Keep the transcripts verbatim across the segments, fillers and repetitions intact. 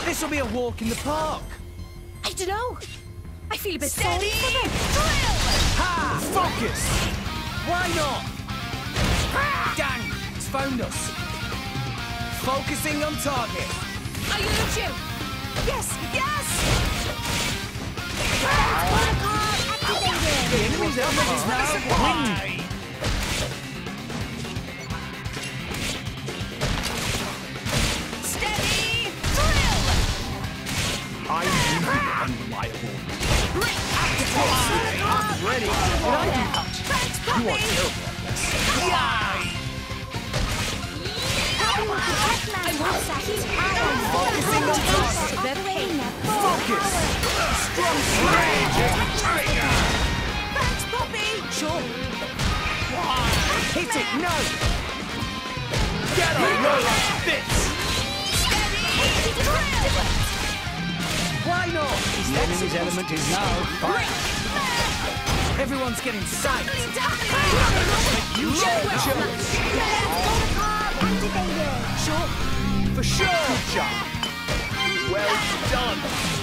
This'll be a walk in the park. I don't know. I feel a bit Steady! sorry for them. Drill! Ha! Focus! Why not? Dang! It's found us. Focusing on target. I use you. Yes! Yes! The enemy's element is now wind. Steady! Drill! I am unreliable. I'm ready. Did I do that? Thanks, You are puppy! terrible at this. Focusing on target. The pain. Focus! Strong Raging tiger! Thanks, puppy! Sure. Hit it, no! Get on, roll like this! Steady! Drill! Why not? The enemy's element is now fire. Everyone's getting psyched. You chose. Sure. For sure. Good job. Well done.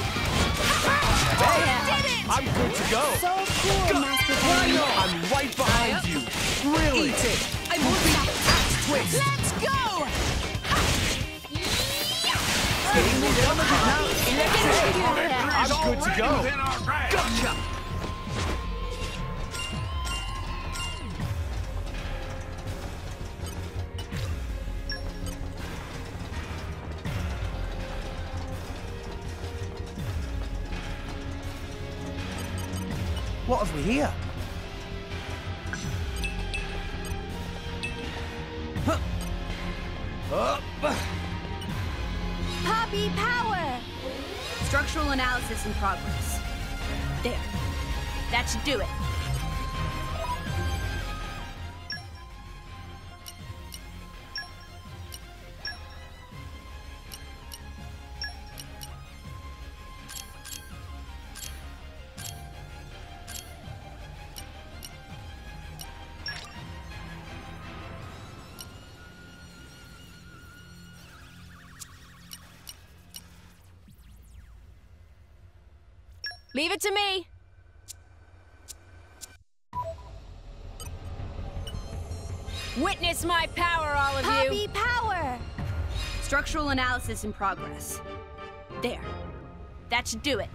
Hey, I'm good to go. So cool, Master Why Bond. not? I'm right behind you. Really? Eat it. I want that. Axe twist. Let's go! The enemy's element is now electric. I'm good to go. In our bag. Gotcha. What have we here? Huh. Up. Poppy power. Structural analysis in progress. There. That should do it. Leave it to me. Witness my power, all of Poppy you. power! Structural analysis in progress. There. That should do it.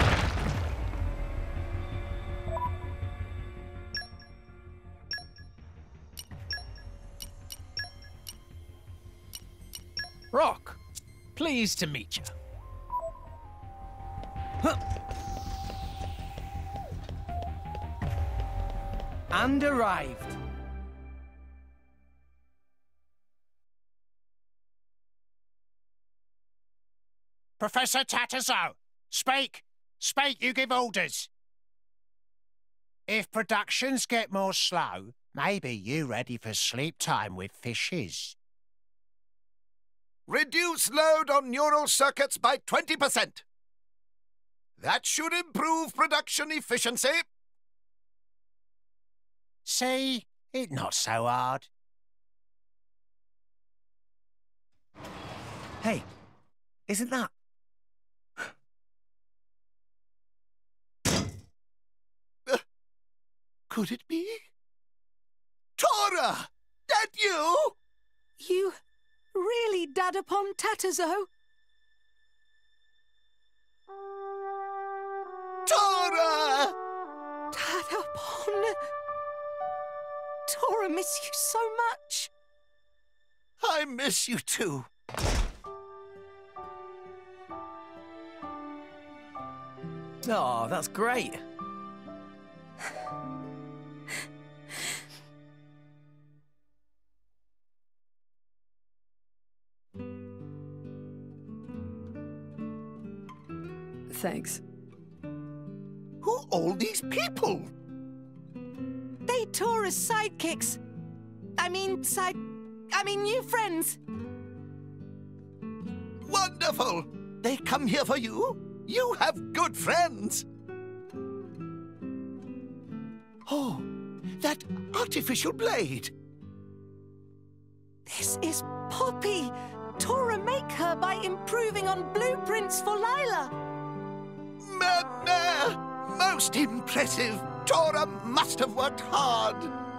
Rock, pleased to meet you. Huh. And arrived. Professor Tatterzo, speak. Speak, you give orders. If productions get more slow, maybe you ready for sleep time with fishes. Reduce load on neural circuits by twenty percent. That should improve production efficiency. See? It's not so hard. Hey, isn't that... Could it be? Tora! That you? You really dad upon Tatterzo? Tora! Dad upon... Tora, miss you so much. I miss you too. Oh, that's great. Thanks. Who are all these people? They Tora's sidekicks. I mean, side... I mean, new friends. Wonderful! They come here for you? You have good friends. Oh, that artificial blade. This is Poppy. Tora make her by improving on blueprints for Lila? Meh, most impressive. Tora must have worked hard.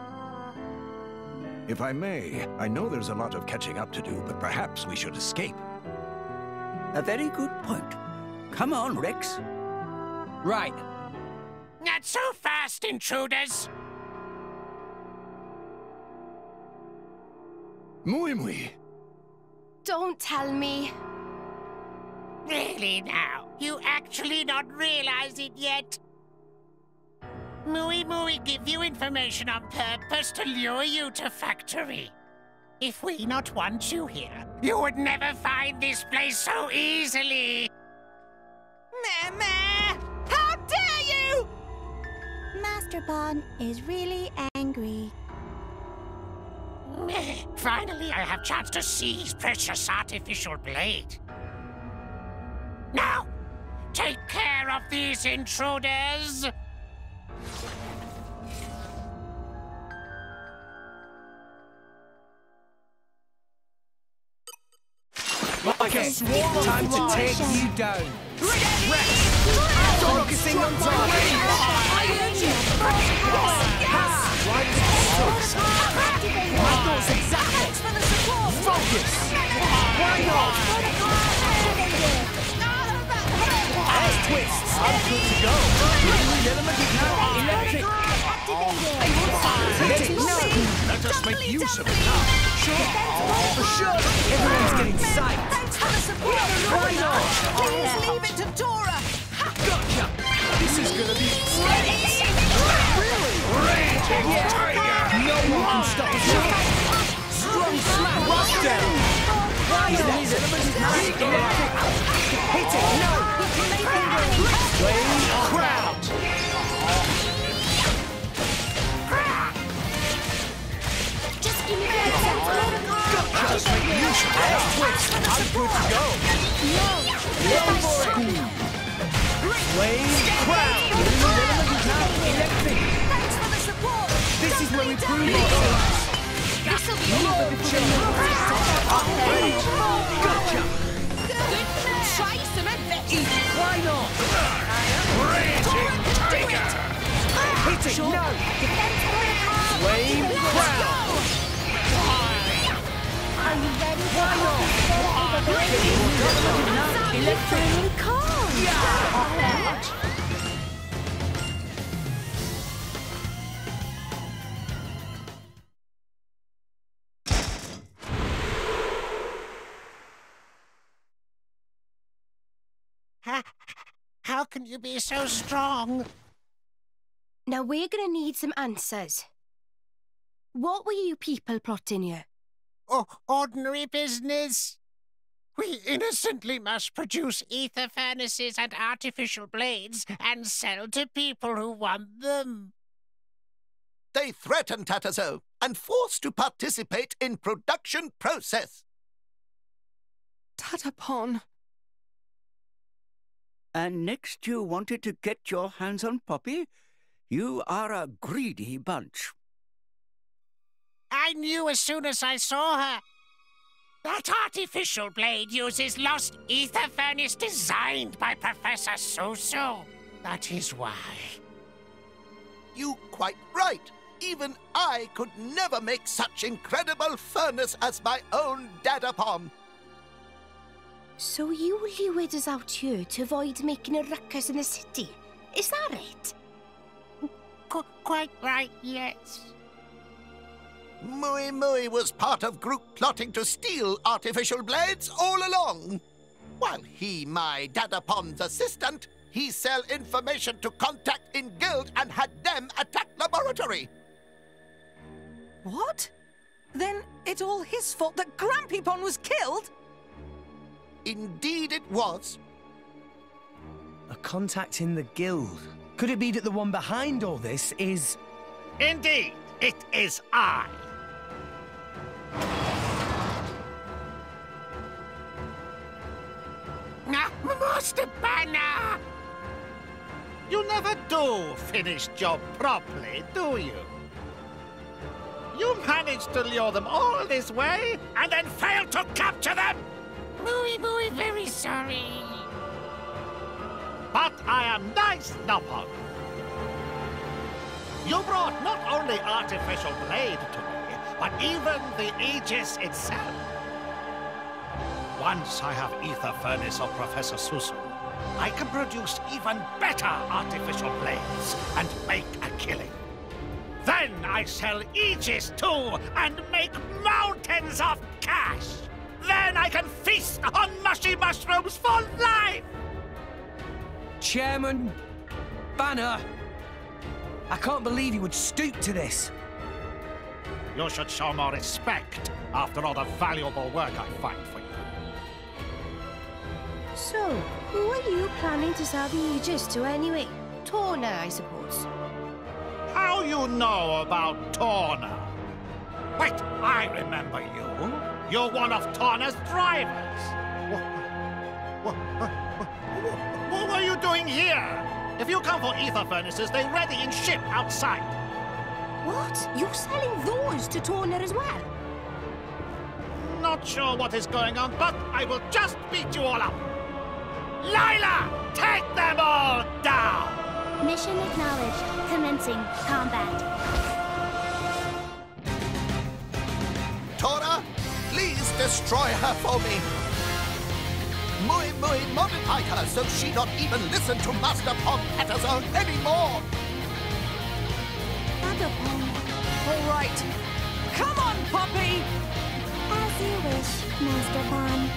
If I may, I know there's a lot of catching up to do, but perhaps we should escape. A very good point. Come on, Rex. Right. Not so fast, intruders. Muy muy. Don't tell me. Really now? You actually not realize it yet? Muy Muy give you information on purpose to lure you to factory. If we not want you here, you would never find this place so easily. Meh, meh! How dare you! Master Bon is really angry. Finally, I have chance to seize precious artificial blade. Now, take care of these intruders. Like a swarm of time to take you down. Rex! Focusing on target. Why does it suck? My thoughts exactly. Focus! Why not? There's twists. I'm good to go. Element is now electric. Hit it. No. Let us make use of it now. Sure. For sure. Everyone's getting psyched. Thanks for the support! Why not? Please leave it to Tora! Gotcha! This is gonna be Ready? Raging tiger! no one can stop us now. Strong slap, rush down. Why is that element is now electric? Hit it, no. Wave crowd. Just give me that sense. Let us make use of it now. Twist, I'm good to go. Go for it. Wave crowd. Element is now electric. Thanks for the support! This is where we prove ourselves. This'll be over. Gotcha. Try some adventure. Why not? Raging tiger! Hit it, no. Wave crowd. Are you ready? Why not? Electric. Calm. How, how can you be so strong? Now we're gonna need some answers. What were you people plotting here? Oh, ordinary business. We innocently must produce ether furnaces and artificial blades and sell to people who want them. They threaten Tatazo and force to participate in production process. Tatapon. And next you wanted to get your hands on Poppy? You are a greedy bunch. I knew as soon as I saw her. That artificial blade uses lost ether furnace designed by Professor Susu. That is why. You quite right. Even I could never make such incredible furnace as my own Dadapon. So you lured us out here to avoid making a ruckus in the city. Is that it? Qu quite right, yes. Muy Muy was part of group plotting to steal artificial blades all along. While he, my Dadapon's assistant, he sell information to contact in guild and had them attack laboratory. What? Then it's all his fault that Grampypon was killed? Indeed it was. A contact in the guild. Could it be that the one behind all this is... Indeed, it is I. Master Banner! You never do finish job properly, do you? You managed to lure them all this way and then failed to capture them? Muy, muy, very sorry. But I am nice, Nopon. You brought not only artificial blade to me, but even the Aegis itself. Once I have ether furnace of Professor Susu, I can produce even better artificial blades and make a killing. Then I sell Aegis too and make mountains of cash. Then I can feast on mushy mushrooms for life! Chairman Banner, I can't believe you would stoop to this. You should show more respect after all the valuable work I find for you. So, who are you planning to sell the Aegis to anyway? Torna, I suppose. How you know about Torna? Wait, I remember you. You're one of Torna's drivers. What, what, what, what were you doing here? If you come for ether furnaces, they're ready in ship outside. What? You're selling those to Torna as well? Not sure what is going on, but I will just beat you all up. Lila, take them all down! Mission acknowledged. Commencing combat. Tora, please destroy her for me. Muy, muy, modify her so she not even listen to Master Pom Patterson anymore. All right. Come on, puppy! As you wish, Master Pon.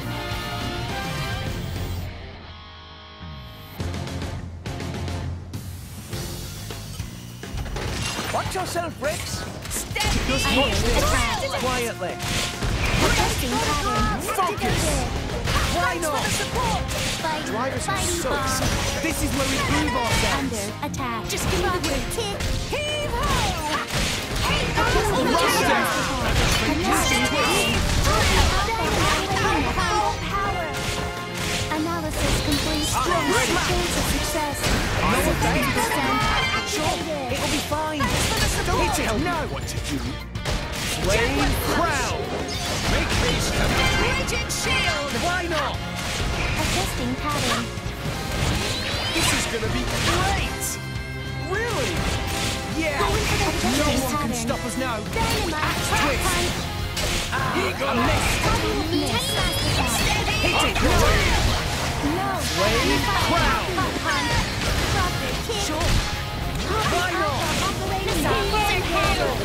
Watch yourself, Rex. Steady! Just Iron watch this attack. quietly. Adjusting pattern. Focus. Why not? Fight. Drivers are Fighting so ball. excited. This is where we prove ourselves. Under attack. Just give me the win. Kick. Heave-ho! Adjusting Rush pattern. down. Adjusting Twist. Dynamite. Power. Analysis complete. I'm ready. Chance of success. No seventy offense. percent. Sure, Activated. it'll be fine. Don't Don't tell me what to do. Flame crown. Make me step. Raging shield! Why not? Adjusting pattern. This is gonna be great. Really? Yeah. Adjusting No one can pattern. stop us now. Dynamite. Twist. Punch. Ah, I missed. Miss. Hit it. No. Flame crown. Hot punch. Proper kick. Sure. Why not? Operator Healing handle.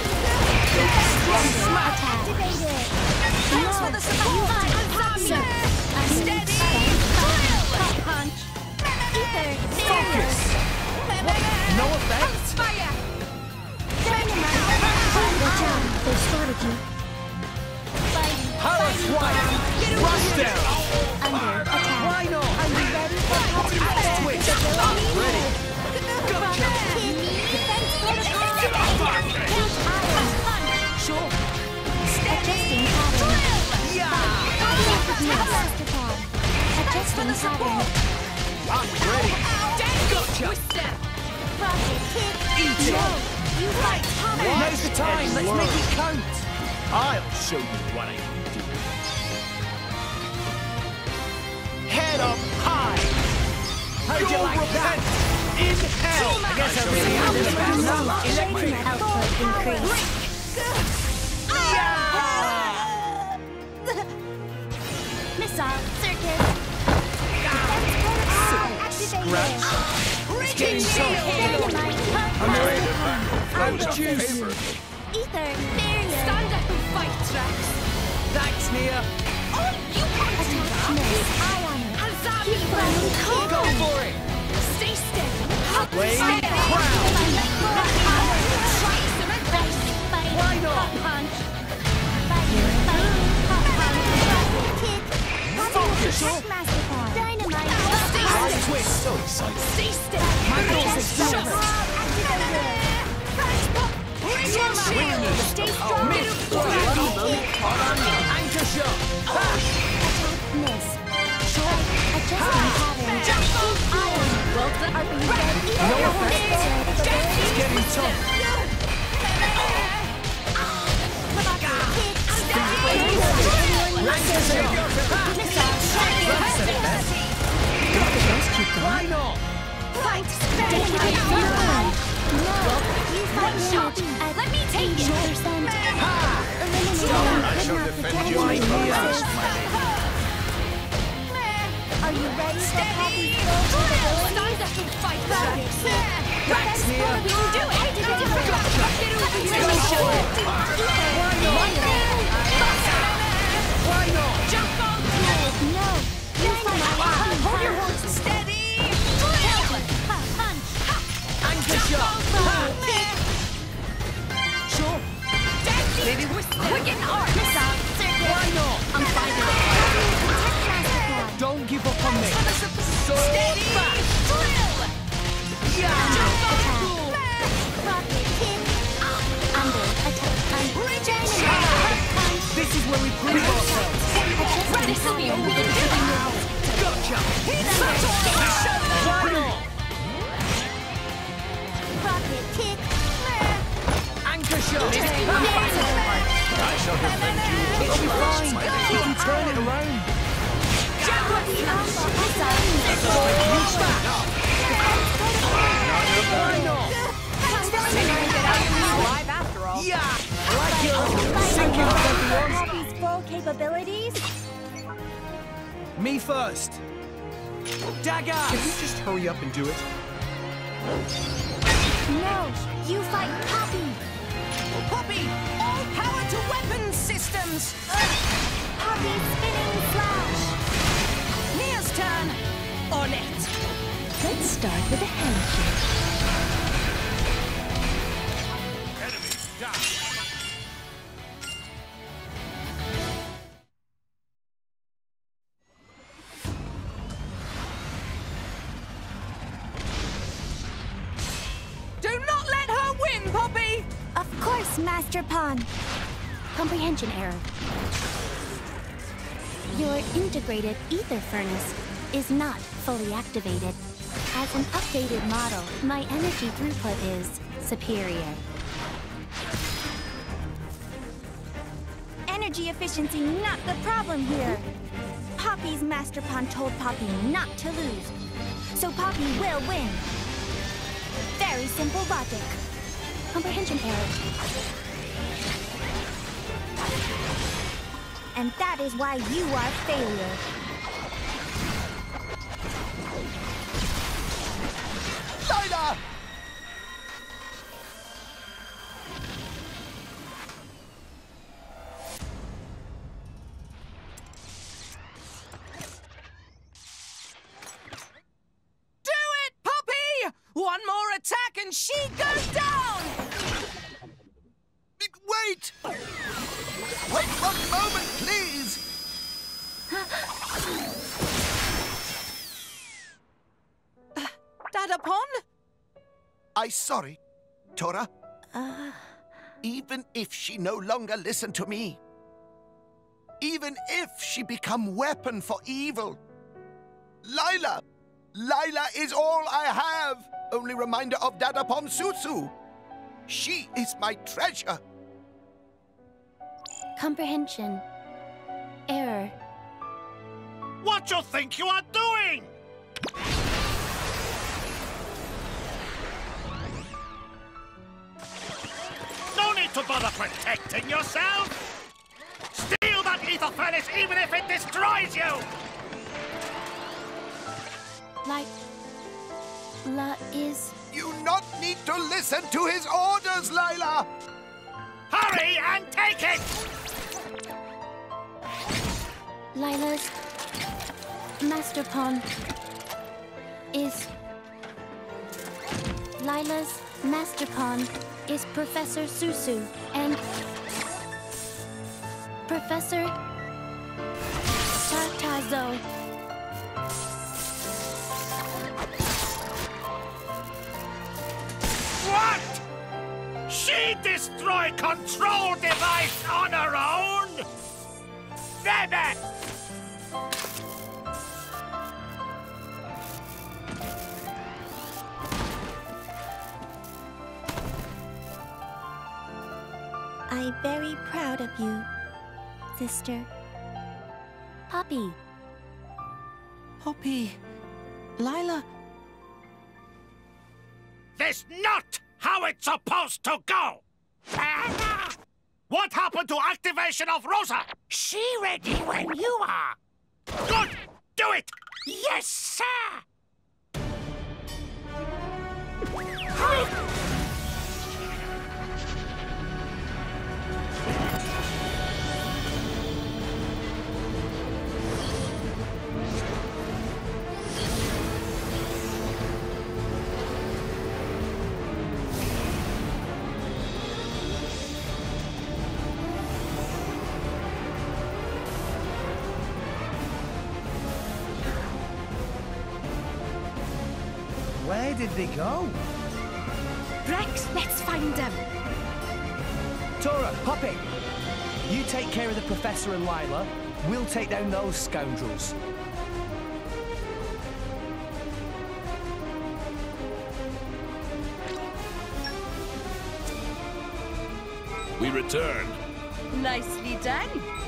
Smack. Activated. Thanks for the support! Steady! Hot punch. Ether. Focus. No effect. Fire! Dynamite. Watch out. They spotted you. Fighting. Palace Fighting wire. ball. Rush down. Under attack. Why not? Are you ready for combat? Twitch. Ready. Gotcha. Kick. Defense protocol. Count iron. Sure. Adjusting pattern. Yeah. Masterpod. Adjusting pattern. I'm ready. Gotcha! Rocket kick. Eat it. No. You fight. Now's the time. Let's make it count. I'll show you what I can do. Head up high. How'd you like that? In hell. I guess I really am the best. Now, electric. Output increase. Missile circuit. Defense protocol activated. It's getting tough. Dynamite. I'm ready to back. Out the juice. Ether barrier. Stand up and fight, Trax! Thanks, Nia. Oh, you can't do Attack that! miss. Ion. Azami! Keep running. Go for it. Stay steady! Flame Fire. crown. Try cement base! Why not? Hot punch. Fire. Fight. Hot punch. Rocket kick. Focus. Attack Masterpod. Dynamite. Stay High steady! twist. So excited. Stay steady! Handles it. Shut up! Activated. Flash pop! Raging shield! Stay strong. Miss. Rocket kick. Anchor shot. Attack miss. Adjusting pattern. Jump on Iron. Well done! Are you ready? No effect. It's getting tough. Rocket kick. Anchor shot. Missile. shot! Let me take it! I shall defend you like the last, my lady. Are you ready for Steady! Poppy's Stand up and fight back! Right here! We can do it! Get over here! Let me show it! Why not? Why not? Jump on! No! You fight Poppy! Hold your horse! Steady! Drill! Punch! Anchor shot! Sure. Maybe we're quicken arms! Why not? I'm fighting! Don't give up on me. So Steady! fast. Drill! Yeah. Rocket kick! Under attack punch! Punch! This is where we prove ourselves. Ready, Sylvia! We can do it! Gotcha. Why not? Rocket kick! Anchor shot. I shall defend you. It'll be fine. We can turn it around. Why not? Alive after all. Yeah. Like your sinking everyone. Poppy's full capabilities? Me first. Dagger. Can you just hurry up and do it? No! You fight Poppy! Poppy, all power to weapons systems! Poppy spinning flash! Mia's turn! On it! Let's start with a handshake. Enemy down. Do not let her win, Poppy! Of course, Master Pawn. Comprehension error. Your integrated ether furnace is not fully activated. As an updated model, my energy throughput is superior. Energy efficiency not the problem here. Poppy's Master Pawn told Poppy not to lose. So Poppy will win. Very simple logic. Comprehension error. And that is why you are failure. Lila! Do it, Poppy! One more attack and she goes down! Wait! Wait one moment, please! Dadapon? I sorry, Tora. Uh, Even if she no longer listened to me, even if she become weapon for evil, Lila, Lila is all I have. Only reminder of Dadapon Susu. She is my treasure. comprehension error. What do you think you are doing? No need to bother protecting yourself! Steal that ether furnace even if it destroys you! Like... La is... You not need to listen to his orders, Lila! Hurry and take it! Lila's... Master Pawn... is... Lila's Master Pawn is Professor Susu, and... Professor... Tartazo. What? She destroyed control device on her own? Damn it! I'm very proud of you, sister. Poppy. Poppy... Lila... This not how it's supposed to go. What happened to activation of Rosa? She ready when you are. Good! Do it! Yes, sir! Where did they go? Rex, let's find them. Tora, Poppy, you take care of the Professor and Lila. We'll take down those scoundrels. We return. Nicely done.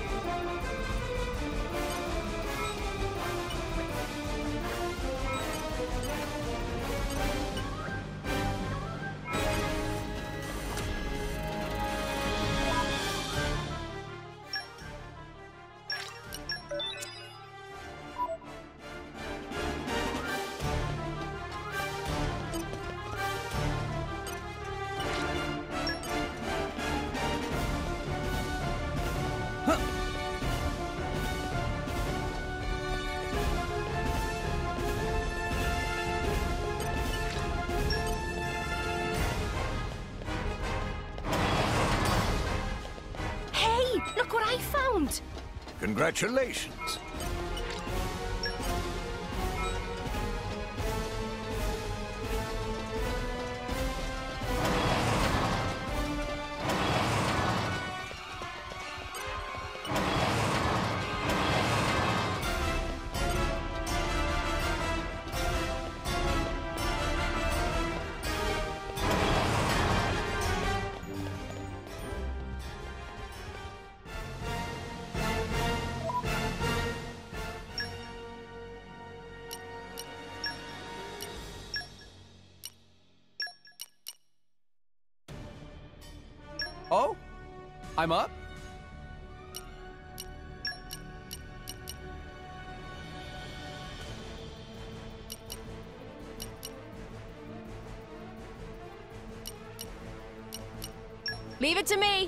Look what I found! Congratulations. Oh? I'm up? Leave it to me.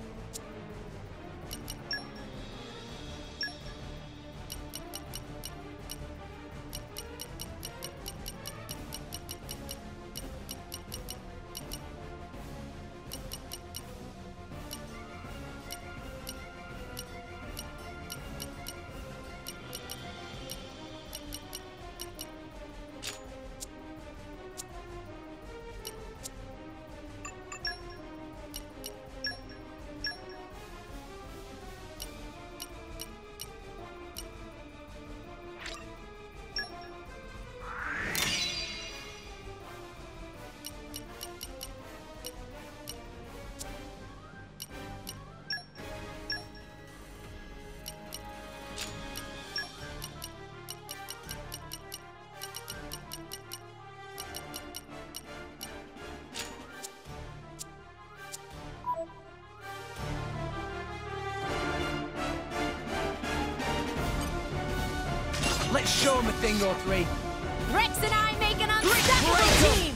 Let's show them a thing or three. Rex and I make an unstoppable team!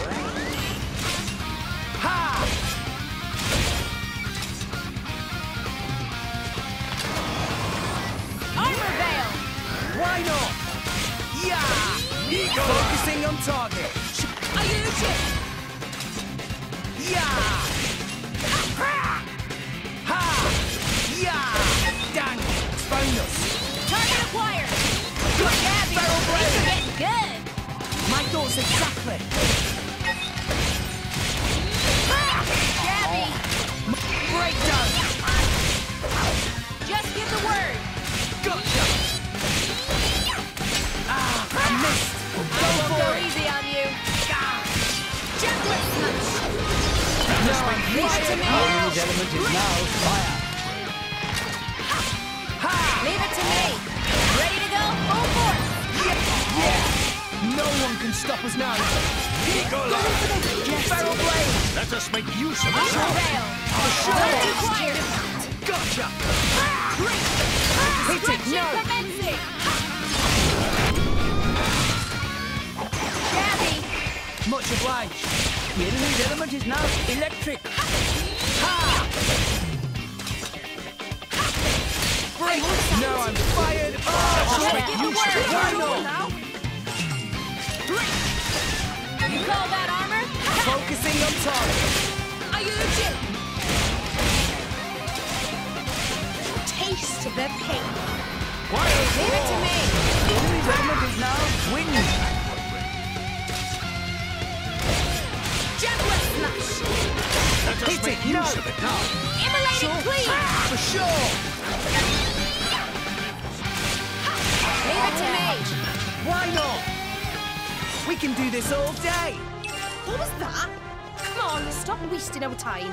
Ha! Armor Veil! Why not? Yeah! Focusing on target. Are you legit? Yeah! Ha! Yeah! Dang! Found us. Target acquired! Gabby, things are getting good! My thoughts exactly. Gabby! Breakdown! Just give the word! Gotcha! Ah! I missed! I won't go easy on you! Jumplet punch! No, I'm Leave it to me! Orange element is now fire. Ha! Leave it to me! Ready to go? Full force! Yeah! No one can stop us now. Eagle Eye! Feral Blade! Let us make use of it. Veil. Sure. Gotcha! Hit it, Destruction no! commencing. Gabby. Much obliged. The enemy's element is now electric. Ha! Break! Now I'm fired! Oh, Let's give a word. Why not? Now. You call that armor? Focusing on target. Are you legit? Taste the pain. Leave it to me. The enemy's element is now wind. Javelin smash. Let us Hit make it, no. use of it now. Immolating cleave. For sure! Leave it to me. Why not? We can do this all day. What was that? Come on, stop wasting our time.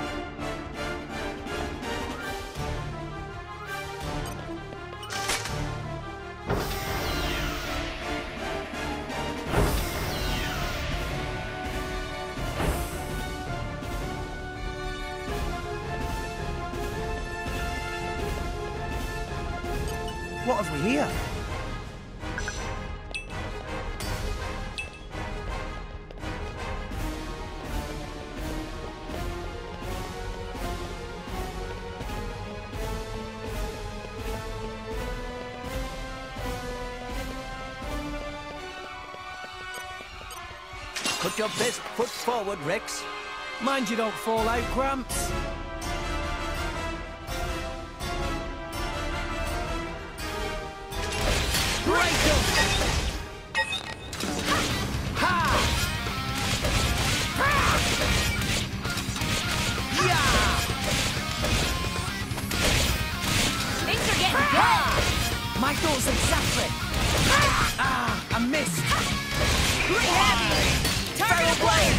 What have we here? Put your best foot forward, Rex. Mind you don't fall out, Gramps. Break them! Ha! Yeah! Things are getting good. My thoughts exactly. Ah, I missed. Heavy. Target blade.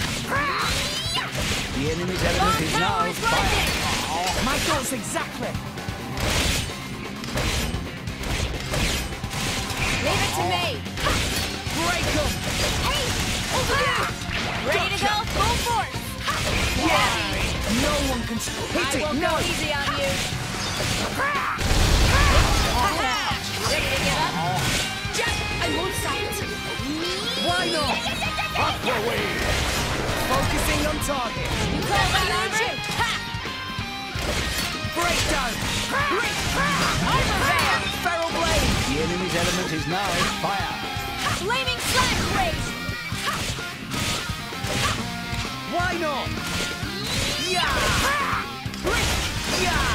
The enemy's Long element is now tower is fire. rising. My thoughts exactly. Leave it to me. Break them! Hey, over there. Ready to go full force. Heavy. No one can stop. I Hit it! won't No! go easy on you. Ready to get up? Just, I won't sight. Why not? Aquaway! Focusing on target. You call that armor? Ha! Breakdown! Armor veil. Feral Blade! The enemy's element is now fire. Flaming slash race. Why not? Yeah! Yeah!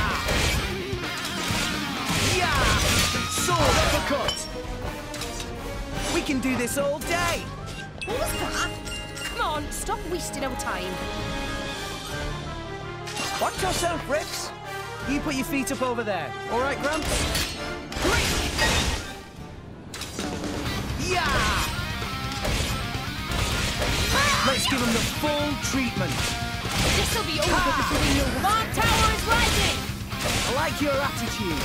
Yeah! Sword uppercut! We can do this all day! What was that? Come on, stop wasting our time. Watch yourself, Rex. You put your feet up over there. All right, Gramps? Yeah! Let's give him the full treatment. This'll be over before we know. Long tower is rising. I like your attitude.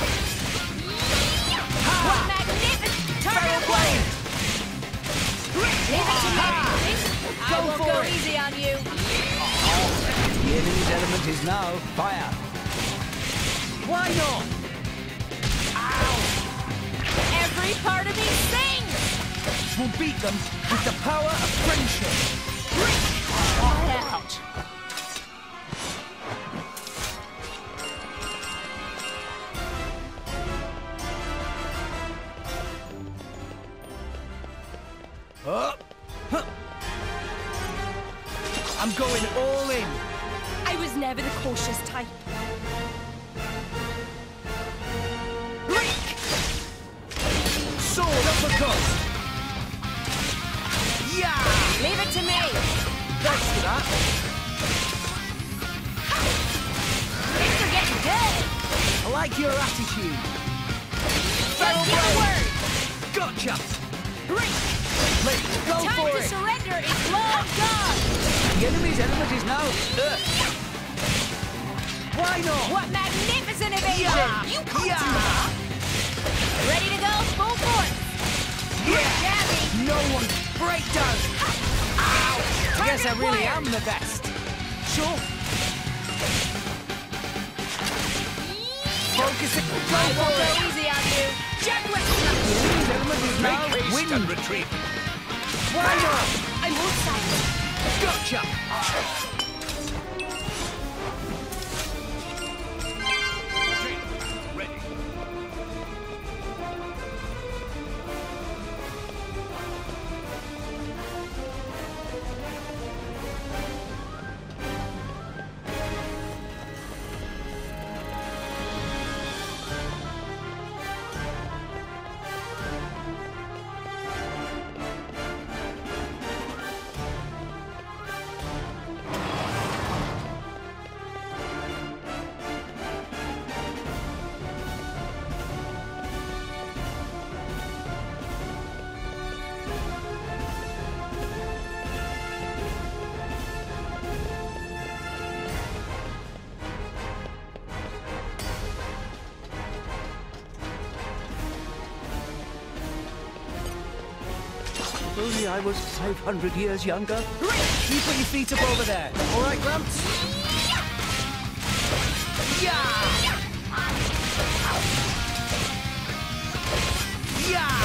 What magnificent target blade. Leave it to me. I Go won't for go it. easy on you. The enemy's element is now fire. Why not? Every part of me sings. We'll beat them with the power of friendship. Out. Up. Huh. I'm going all in. I was never the cautious type. Sword uppercut. Yeah! Leave it to me. Thanks for that. Things are getting good. I like your attitude. Just give a word. Gotcha! Let's go Time for to it! surrender is long gone. The enemy's element is now earth. Why not? What magnificent evasion. Yeah! You can't Yeah! do that. Ready to go full force. Yeah! Gabby. No one. Breakdown. Ow! I guess I really am the best. Sure. Focus it. Go I for won't it. go easy on you. Jet West. Ladies and gentlemen, is now Make haste winning. and retreat. Why not? I won't silence. Gotcha. Ready. If only I was five hundred years younger. You put your feet up over there. All right, Gramps? Yeah! Yeah!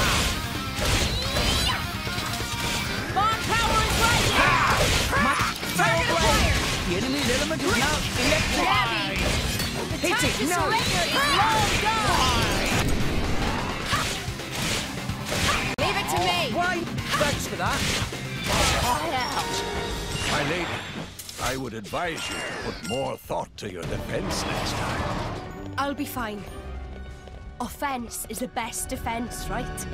Bond power is rising. Target acquired. The enemy's element is now electric. Gabby. The Hit time it, to no. surrender is long gone. Leave it to me. Why? Thanks for that. My lady, I would advise you to put more thought to your defense next time. I'll be fine. Offense is the best defense, right?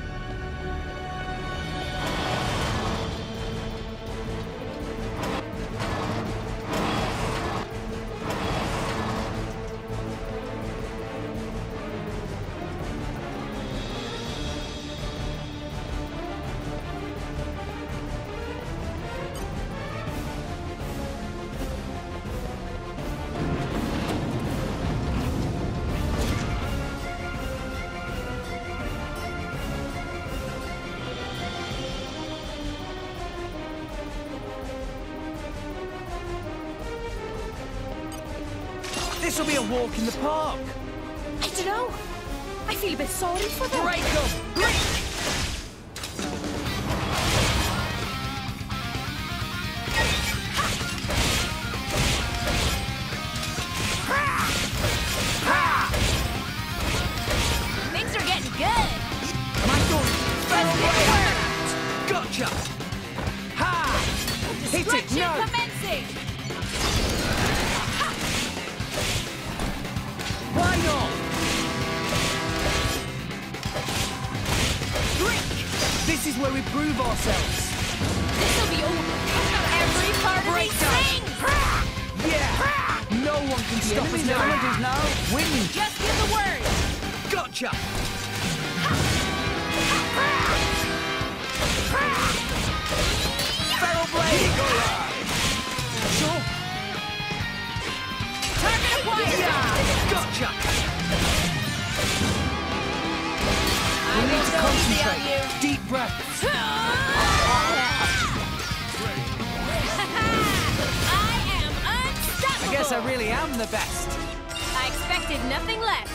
This will be a walk in the park. I don't know. I feel a bit sorry for them. Break them. Things are getting good. Michael, fell away. Gotcha. Ha! Hit it. Destruction No. commencing. Why not? Drink. This is where we prove ourselves. This'll be over. Every part of me sings. Yeah. No one can The stop us enemy's element is now. now Winning. Just give the word. Gotcha. Feral blade. Sure. Target acquired. Yeah. Gotcha. I We need will to go easy on you. concentrate. Deep breaths. I am unstoppable. I guess I really am the best. I expected nothing less.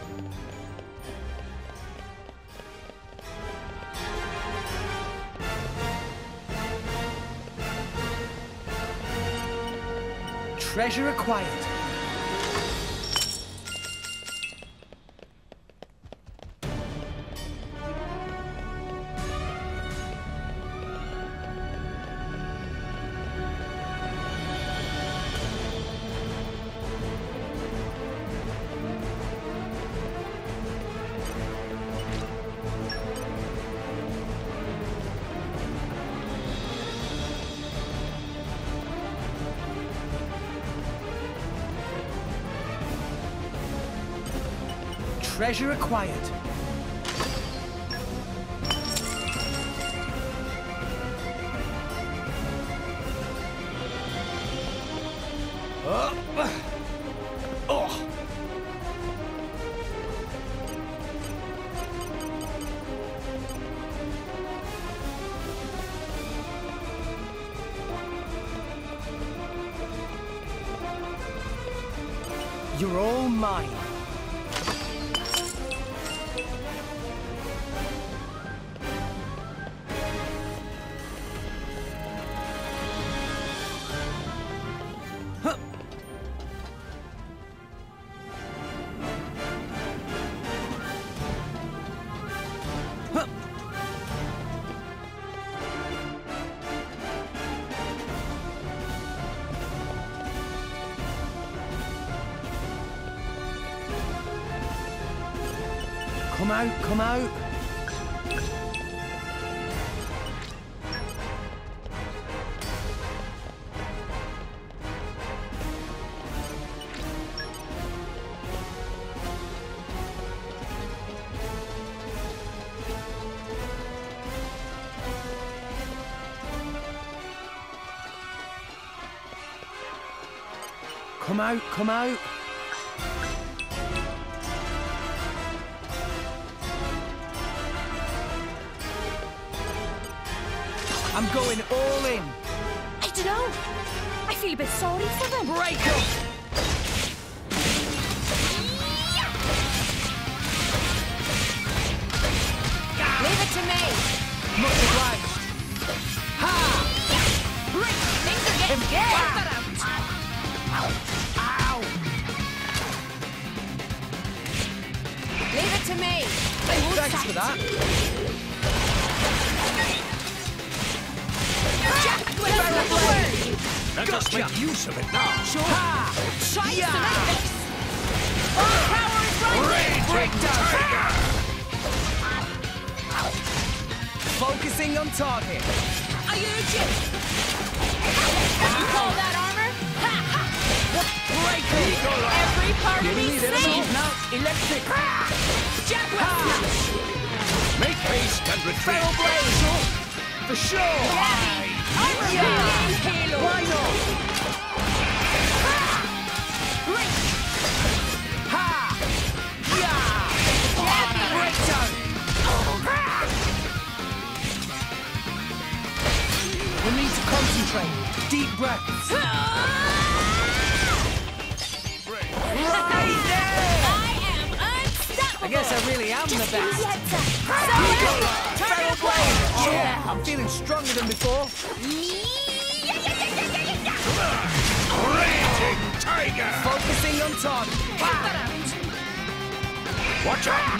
Treasure acquired. Treasure acquired. Oh. Oh. You're all mine. Huh. Huh. Come out, come out. Come out, come out. I'm going all in. I don't know. I feel a bit sorry for them. Break up! Leave it to me. Much obliged. Ha! Rick, things are getting good. Ow! Leave it to me. Thanks for that. Jack, whatever the word. Let us Gotcha. make use of it now. Sure. Ha! Try Yeah. to make this. Our power is rising. Breakdown. Tiger! Focusing on target. Are you legit? You call that armor? Ha ha! Break it. Every part of me Enemies, enemies, sings. now electric. Jack Ha! Make haste and retreat. Feral blade. For sure. Gabby, armor Yeah. beam halo. Why not? Rick, Ha! Yeah! Gabby. Breakdown. We need to concentrate. Deep breaths. Right there! I am unstoppable. I guess I really am the best. Feral blade. Yeah, I'm feeling stronger than before. Raging tiger! Focusing on target. Watch out!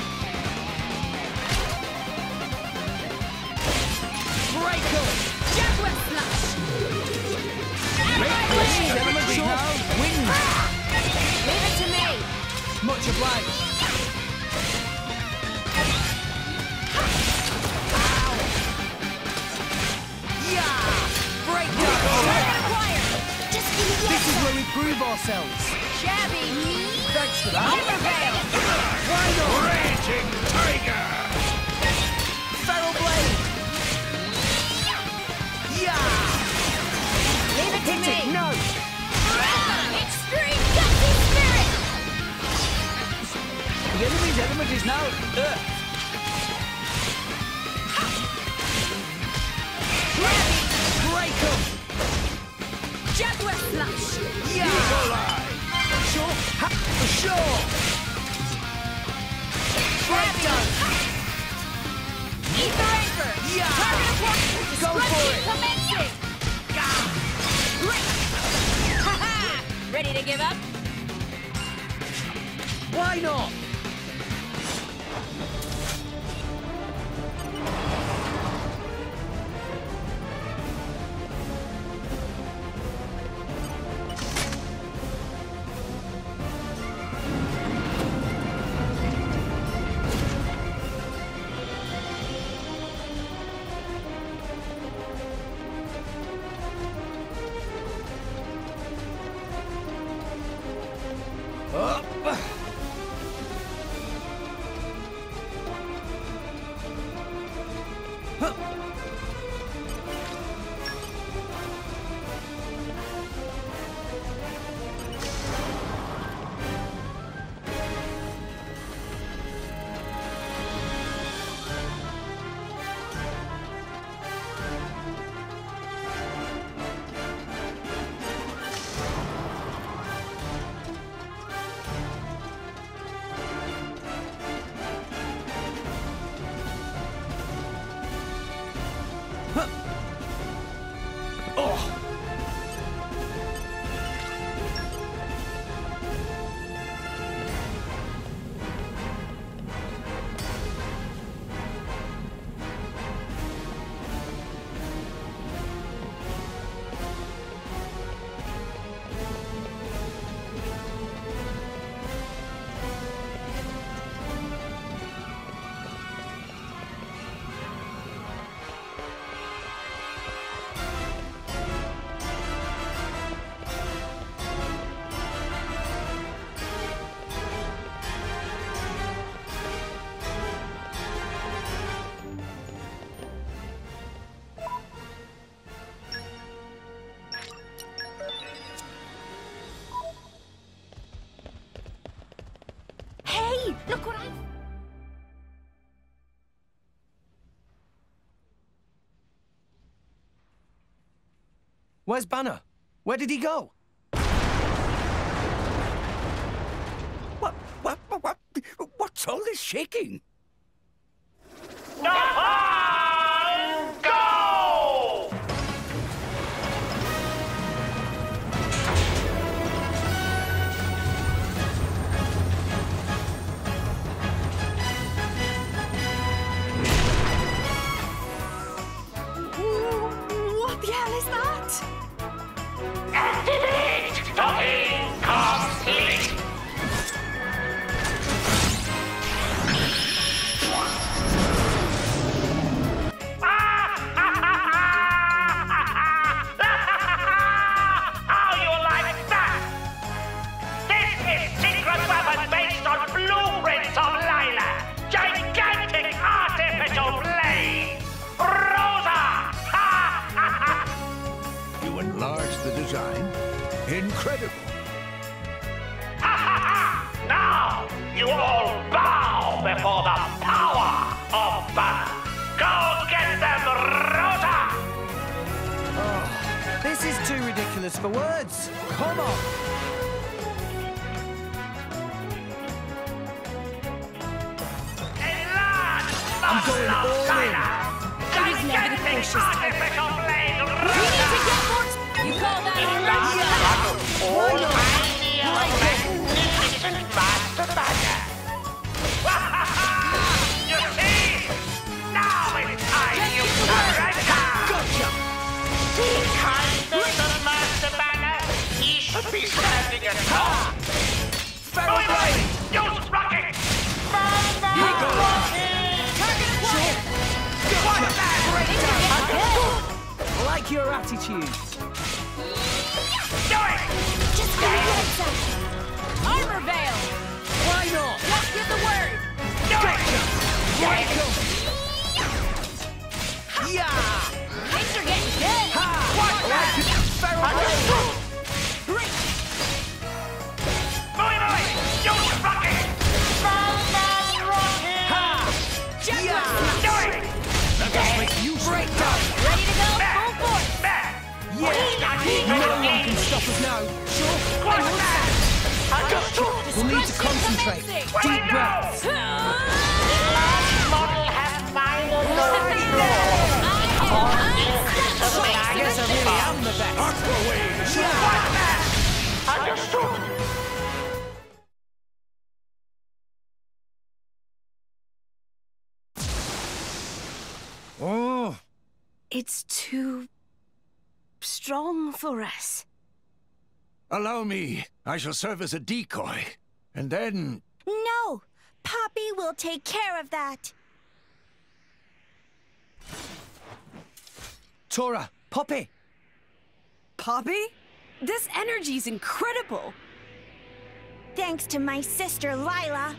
Break up. Jaguar slash. Make haste and Element retreat. now. Win. Leave it to me. Much obliged. Yeah! Breakdown. Just give me the This is where we prove ourselves. Shabby. Thanks for that. Armor veil. Why not? Raging tiger! Feral blade. Yeah! Leave it to Hit me. it. No. Extreme Dusty Spirit. The enemy's element is now Earth. Shabby. Break up. Jaguar slash. Yeah! Sure. Ha, for sure. Breakdown. Ether Anchor. Yeah. Target acquired. Go for Destruction it. commencing. Ha-ha. Ready to give up? Why not? Up. Huh. Where's Banner? Where did he go? What, what, what, what? What's all this shaking? Go! What the hell is that? Activate the incomplete! How you like that? This is secret weapon based on blueprints of Lila. Gigantic artificial blade. Rosa! You enlarged the design? Incredible. Now you all bow before the power of Banner. Go get them, Rosa! This is too ridiculous for words. Come on. Enlarge the I'm going all in. Lila. Gigantic artificial blade, Rosa! You call that Magnificent Master Banner! You see? Now it's time you surrender! Gotcha. See kindness of Master Banner? He should be standing at top! Very Wait, right. wait! Use rocket! Here you go. Sure. Gotcha. I like your attitude. Do it! Just give me heads up. Armor Veil! Why not? Just give the word! Do it! Right go. Yeah. Things are getting good! Ha. What's that? Feral blade. Moving, moving! Use rocket! Ha. Jet Yeah. blast. Do it! Break down. Ready to go? Back! Full force! Back! Yeah. No one can stop us now. Sure. What's that? Understood! We'll need to concentrate. commencing. What do I Deep know? breaths. Model has finally I guess I really am the best. What's that? Understood! Oh. It's too strong for us. Allow me. I shall serve as a decoy. And then... No! Poppy will take care of that. Tora, Poppy. Poppy? This energy's incredible. Thanks to my sister, Lila.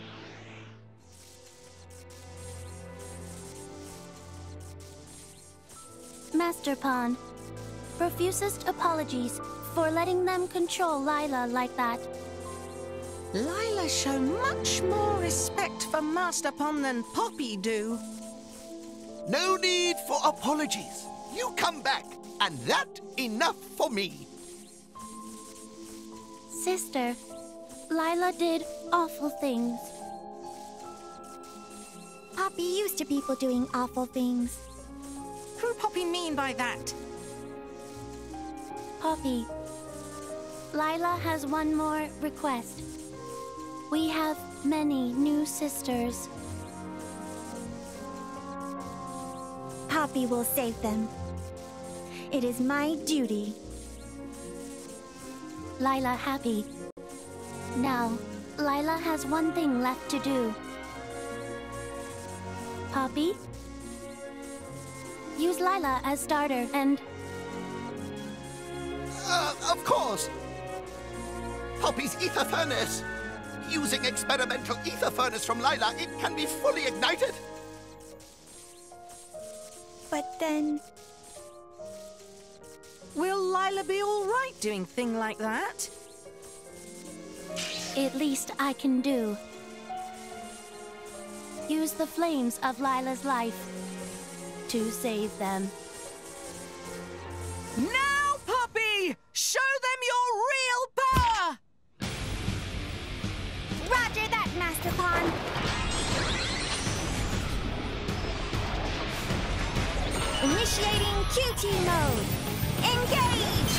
Master Pawn, profusest apologies for letting them control Lila like that. Lila show much more respect for Master Pon than Poppy do. No need for apologies. You come back, and that enough for me. Sister, Lila did awful things. Poppy used to people doing awful things. Who Poppy mean by that? Poppy, Lila has one more request. We have many new sisters. Poppy will save them. It is my duty. Lila happy. Now, Lila has one thing left to do. Poppy? Use Lila as starter and... Uh, of course. Poppy's ether furnace. Using experimental ether furnace from Lila, it can be fully ignited. But then... Will Lila be all right doing thing like that? At least I can do. use the flames of Lila's life to save them. Now, Poppy! Show them your real power! Roger that, Master Pond. Initiating Q T mode. Engage!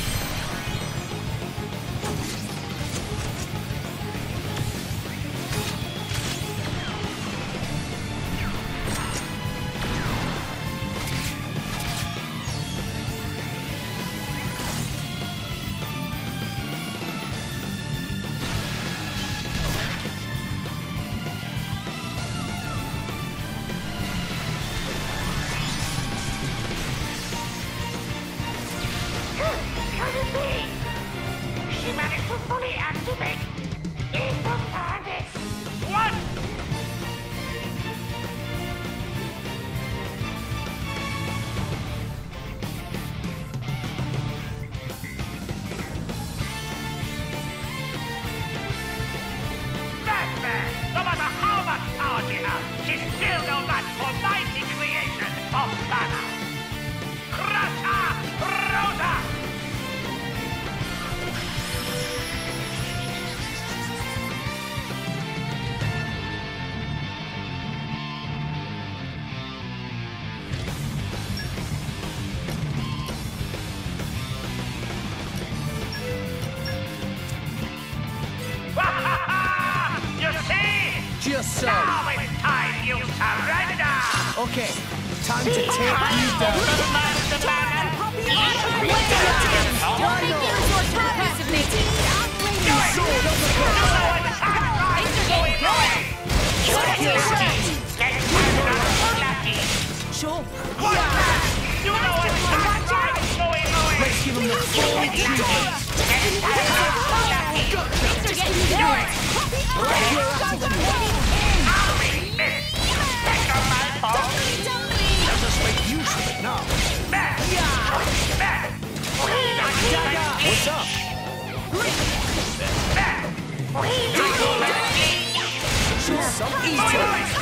She managed to fully activate Evil Target. What? Batman! No matter how much power she has, she's still no match for mighty creation of Thanos. Crush her, Rosa! You see? Just so. Now it's time you surrender! Okay, time to take you down. Sure. You know what's right, Louie Louie! Let's give him the full treatment. Let us make use of it now. What's up? Some easy.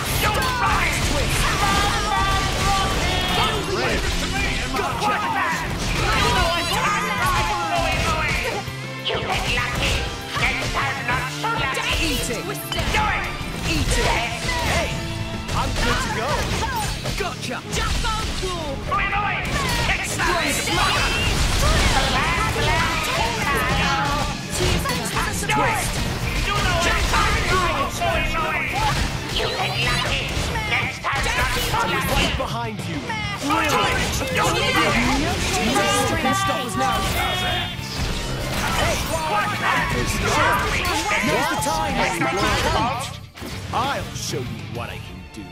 You get lucky. Next time, not so lucky. Eat it. Do it. Eat it. Hey, I'm good to go. Gotcha. Louie Louie, kick that. Twist. You know what's right, Louie Louie! You get lucky. Next time, not so lucky. Right behind you. Louie Louie, you No can stop us now. Now's the time. Let's make it count. I'll show you what I can do.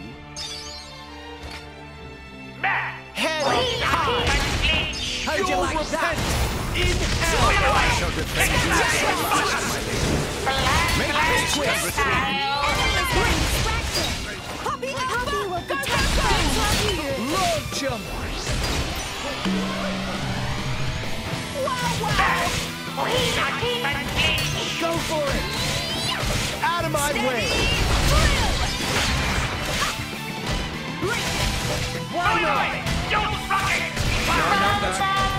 Head up high. How'd you like that? In hell. I shall defend you. Make this quick. Poppy, Poppy will protect them. Love jump. Go for it. Out of my way. Why not? Don't rocket! No, not that.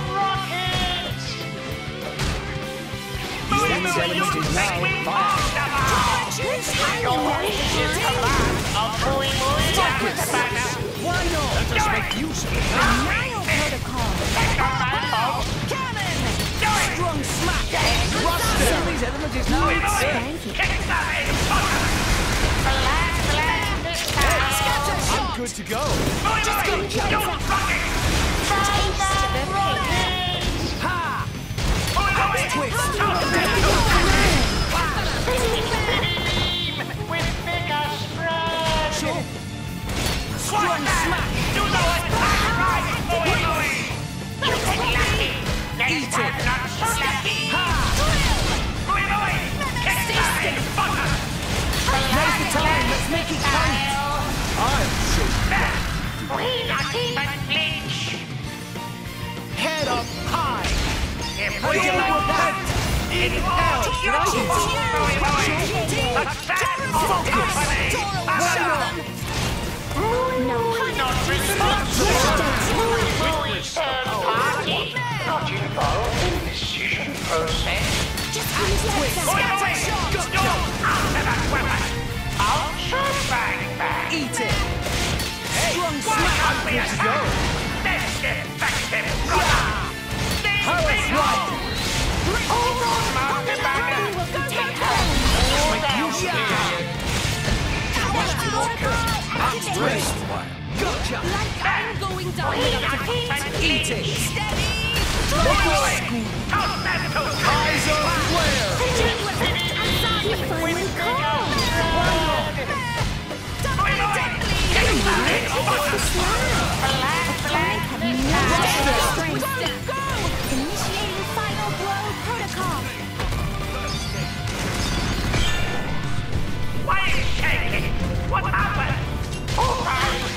These things are limited now. Fire. Why not? Let us make use of it. Nile protocol. Cannon! Strong smack. Rust them. These elements is now in I'm good to go. Just go. Don't rocket! Ha! Twist. With bigger spread! Sure. Strong smack! You know what's right, Louie Louie! You get lucky! Next time, not so lucky! Louie Louie! Kick that in butter! Now's the time. Let's make it count. I'll show you. We not even flinch! Head up high. If How do we you like don't that? In hell. you Louie Louie! Attack of company! Why not? twist. Going away! Gotcha. No! After that weapon! Ultra bang bang! Eat it. Strong Why smash. not be Good to go. attacked? This defective brother! Leave Power me slide. alone! Hold on, Master Bender! Take help! You scared. Twist. Gotcha. Like I'm going down without defeat. Eat it. Steady! Scoop. Kaiser flare. He finally called. Initiating final blow protocol. Why are you shaking? What happened? Oh,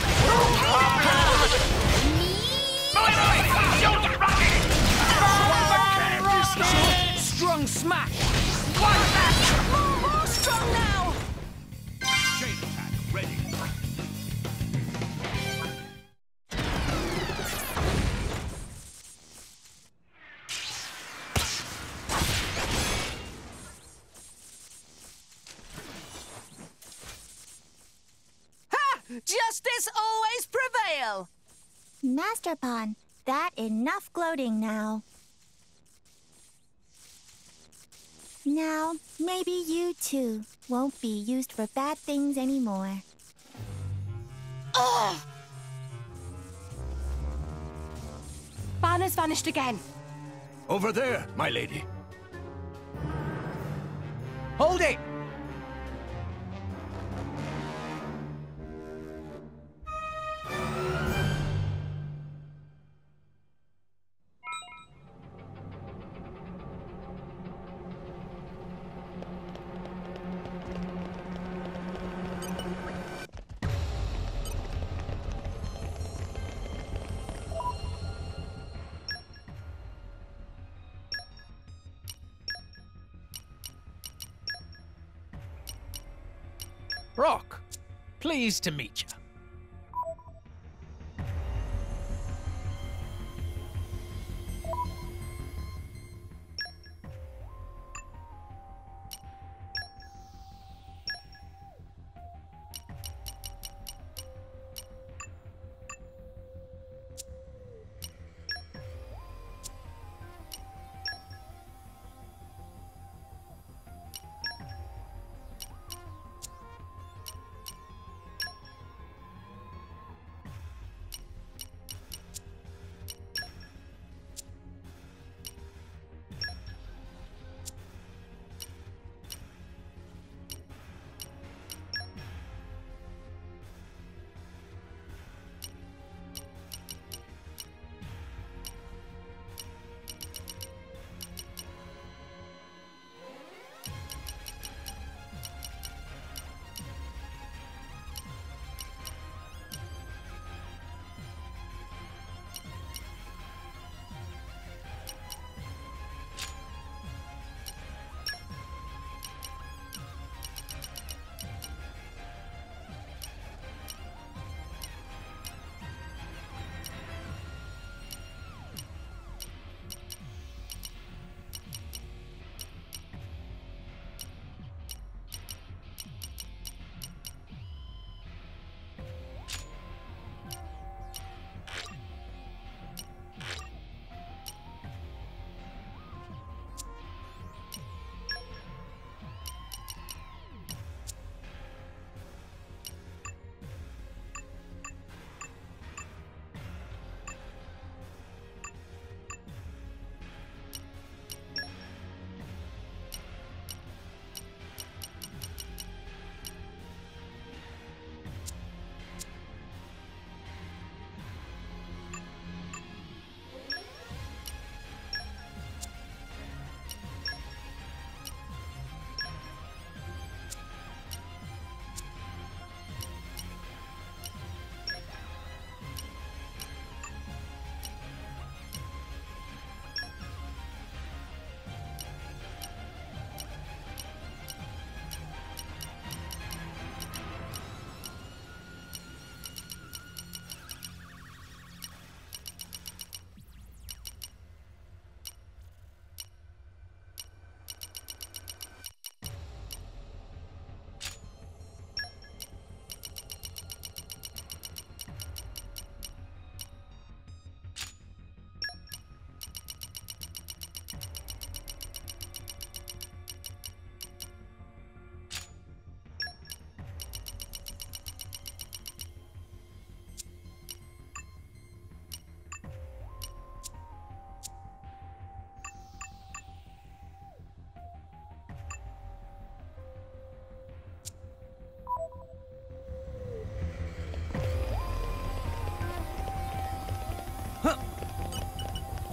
Strong smash. what's that? More, more strong now! Chain attack ready. Ha! Justice always prevail! Master Pawn, that enough gloating now. Now, maybe you too won't be used for bad things anymore. Ugh! Banner's vanished again. Over there, my lady. Hold it. Rock, pleased to meet you.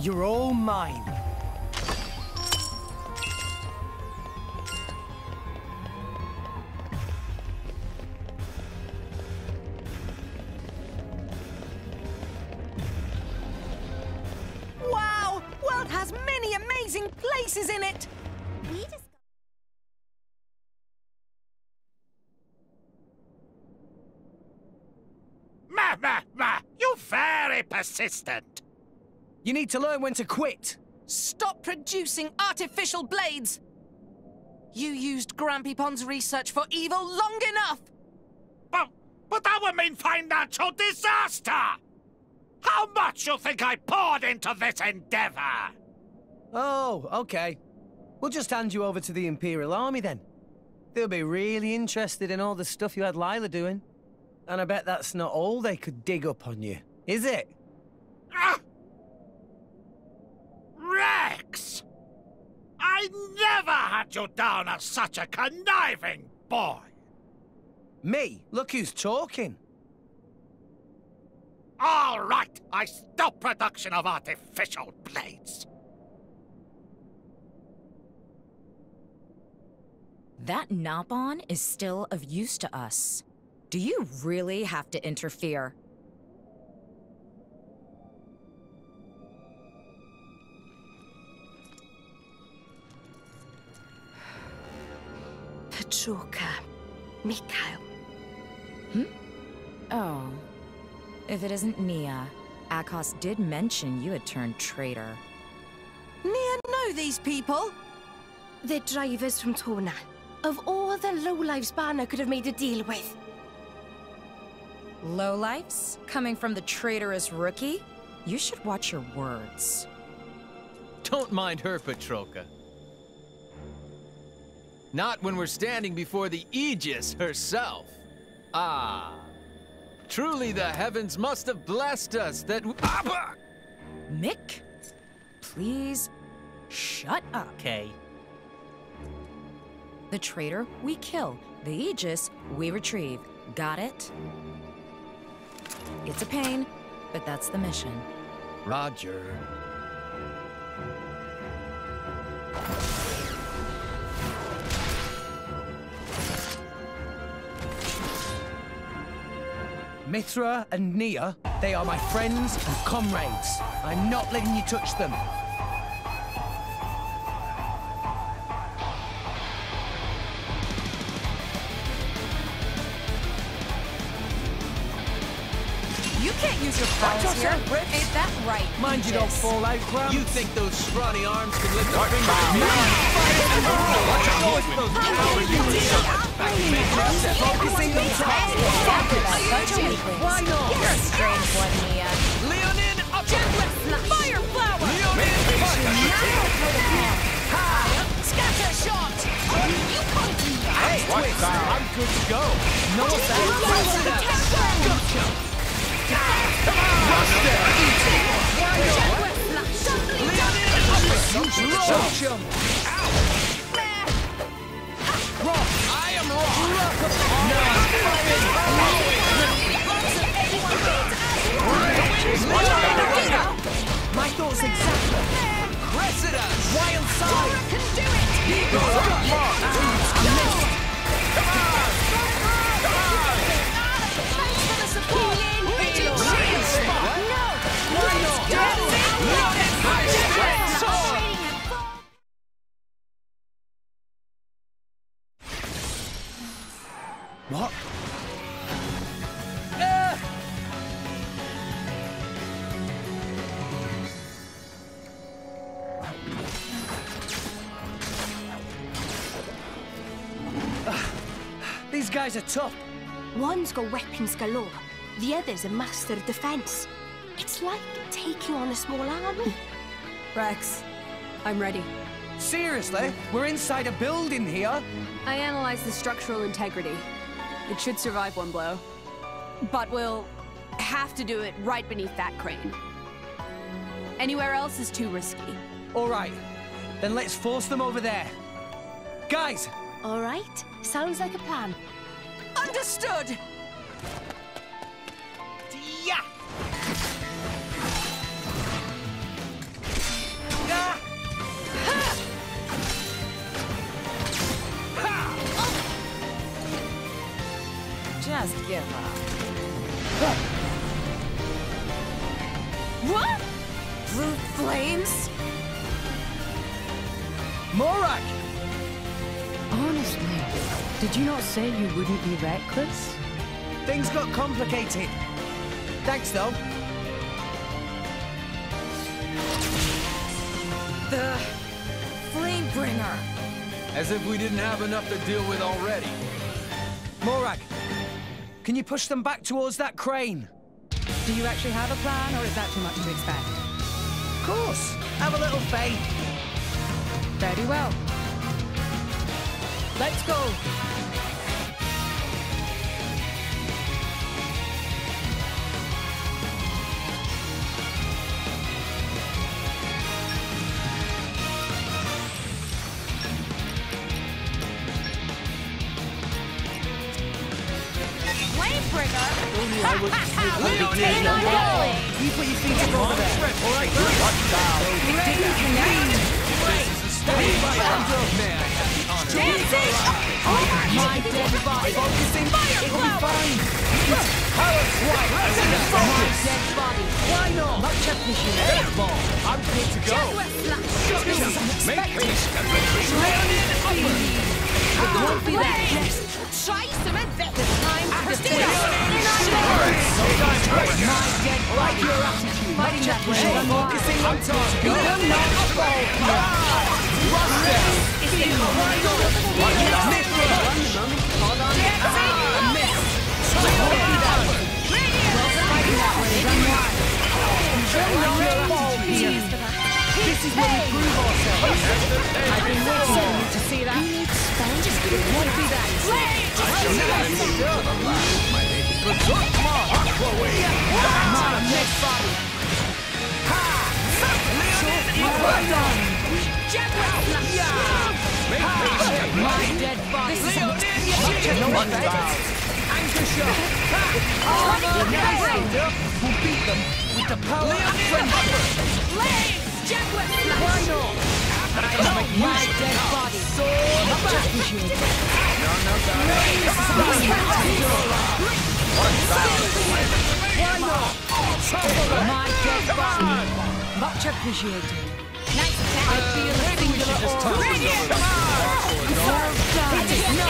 You're all mine. Wow! World has many amazing places in it! We just... Ma, ma, ma! You're very persistent. You need to learn when to quit. Stop producing artificial blades! You used Grampy Pond's research for evil long enough! But, but that would mean financial disaster! How much you think I poured into this endeavor? Oh, okay. We'll just hand you over to the Imperial Army then. They'll be really interested in all the stuff you had Lila doing. And I bet that's not all they could dig up on you, is it? Ah! Rex! I never had you down as such a conniving boy! Me? Look who's talking. All right, I stop production of artificial blades. That Nopon is still of use to us. Do you really have to interfere? Petroka. Mikhail. Hmm? Oh. If it isn't Nia, Akos did mention you had turned traitor. Nia know these people? They're drivers from Tona. Of all the lowlives Banner could have made a deal with. Lowlifes? Coming from the traitorous rookie? You should watch your words. Don't mind her, Petroka. Not when we're standing before the Aegis herself. Ah. Truly the heavens must have blessed us that w- Mick? Please, shut up. Okay. The traitor, we kill. The Aegis, we retrieve. Got it? It's a pain, but that's the mission. Roger. Mithra and Nia, they are my friends and comrades. I'm not letting you touch them. You can't use your powers Watch here. yourself, Rex. Ain't that right? Mind you don't fall out, Grumps. You think those scrawny arms can lift a finger to me? Focusing on target. Why not? You're a strange one, Nia. Leonin, up! Fire flower! Leonin, Scatter shot! You can't do that! Hey, Twix, I'm good to go. No thanks. I am wrong. My thoughts exactly. Cressida! Wild side. can do it! He goes up. I missed. Come on! Come on! Thanks for the support! Agent Shield! No! Why not? Leonin, my strength sword! What? Ah! These guys are tough. One's got weapons galore, the other's a master of defense. It's like taking on a small army. Rex, I'm ready. Seriously? We're inside a building here. I analyzed the structural integrity. It should survive one blow. But we'll have to do it right beneath that crane. Anywhere else is too risky. All right. Then let's force them over there. Guys! All right, sounds like a plan. Understood! Yeah! Just give up. What? Blue flames? Morak! Honestly, did you not say you wouldn't be reckless? Things got complicated. Thanks, though. The Flamebringer. As if we didn't have enough to deal with already. Morak, can you push them back towards that crane? Do you actually have a plan, or is that too much to expect? Of course. Have a little faith. Very well. Let's go. Flamebringer? Only I would You put your feet up over there. All right, watch down. Stay by man. My dead body. Focusing. Fire It'll be fine. Power swipe. My dead body. Why not? Much appreciated. Dead ball. I'm good to go. This is unexpected. It won't be that. Yes. Try cement that. The time to defeat us. My dead body. Like your attitude. Fighting that way. Focusing on target. You will not fall here. Is the final. Hold on. Miss. Fighting that way. This is where we prove ourselves. I've been waiting to see that. Just it won't be that. My next body. Ha! Well done. My dead body. This is no one down. Anchor shot. Oh, we'll beat them with the power of friendship. Why not? My dead body. So much appreciated. No, no, no. Why not? My dead body. Much appreciated. Nice attack. I feel a singular aura. Radiant! Well done. No,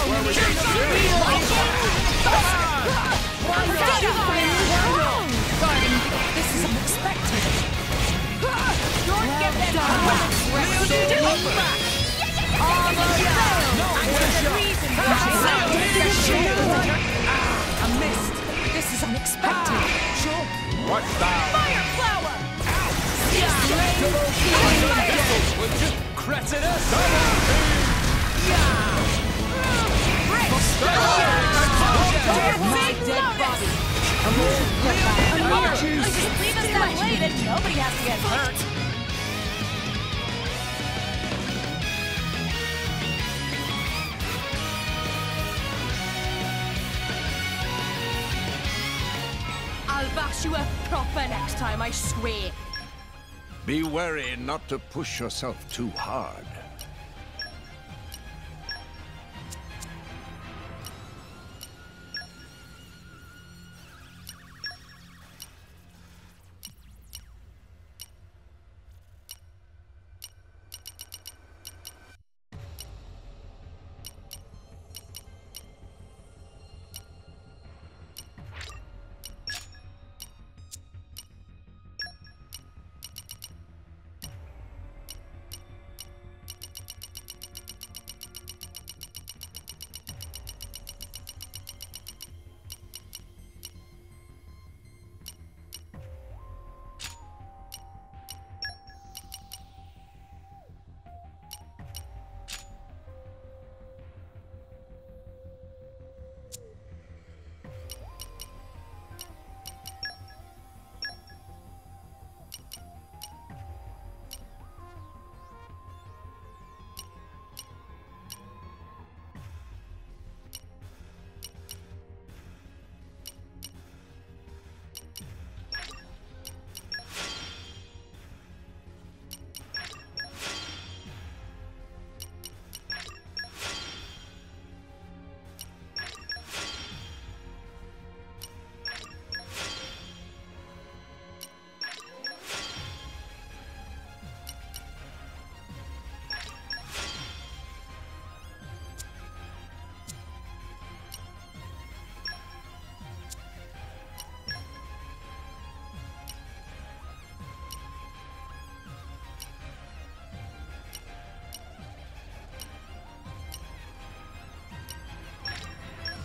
why not? This is unexpected. Don't get that done. I missed. This is unexpected. Sure. What's that? Fire flower. Cressida! My dead body. Just leave us that way, then nobody has to get hurt. I'll bash you up proper next time, I swear. Be wary not to push yourself too hard.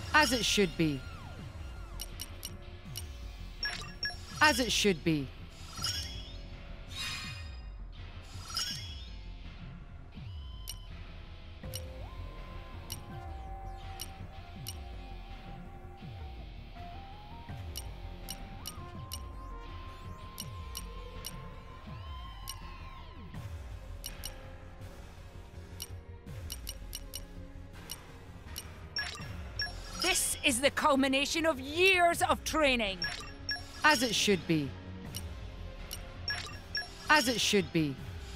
As it should be. As it should be. This is the culmination of years of training. As it should be. As it should be.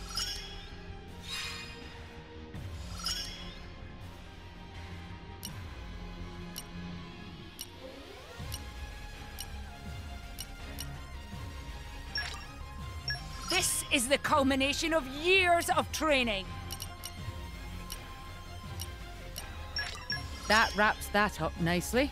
This is the culmination of years of training. That wraps that up nicely.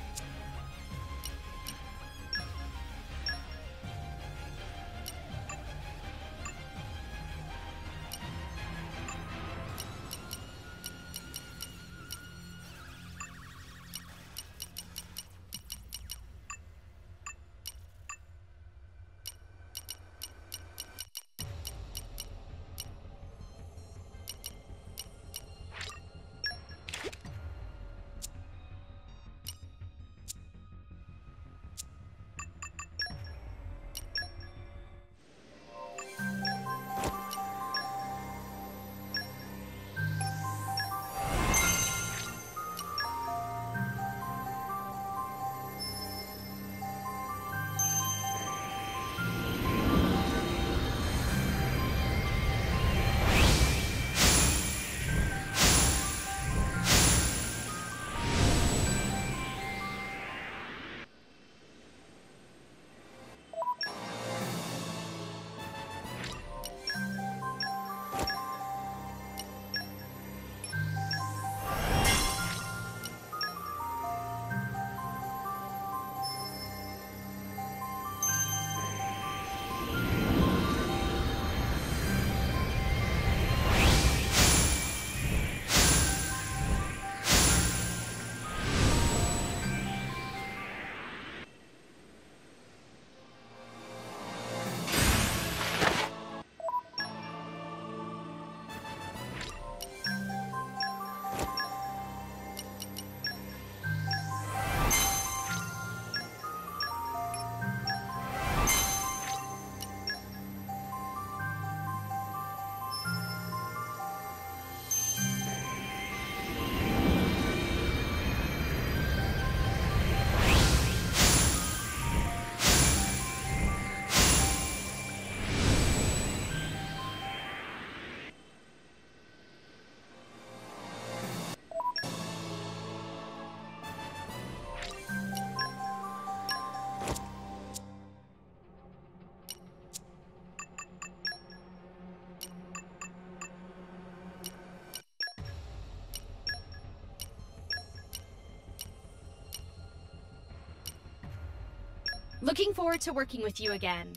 Looking forward to working with you again.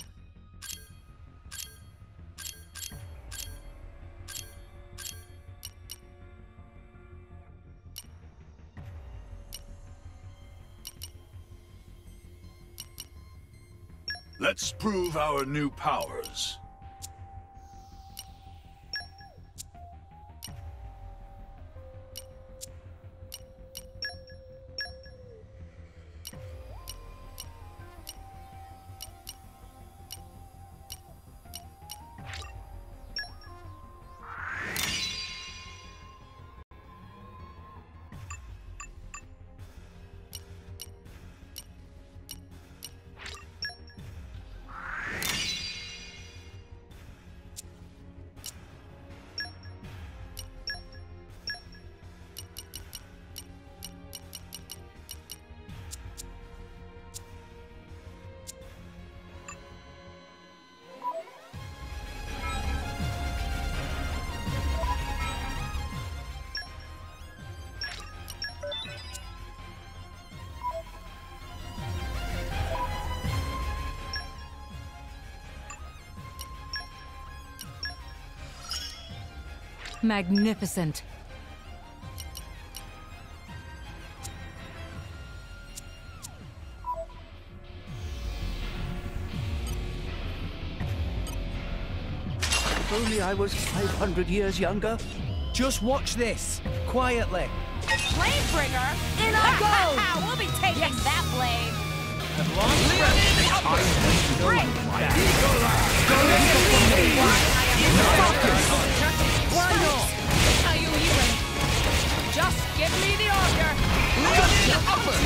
Let's prove our new powers. Magnificent. only I was five hundred years younger. Just watch this, quietly. Flamebringer? In I go! We'll be taking that blade. As long as Leonin upper! Great! Why not? Are you even? Just give me the order. Leonin upper!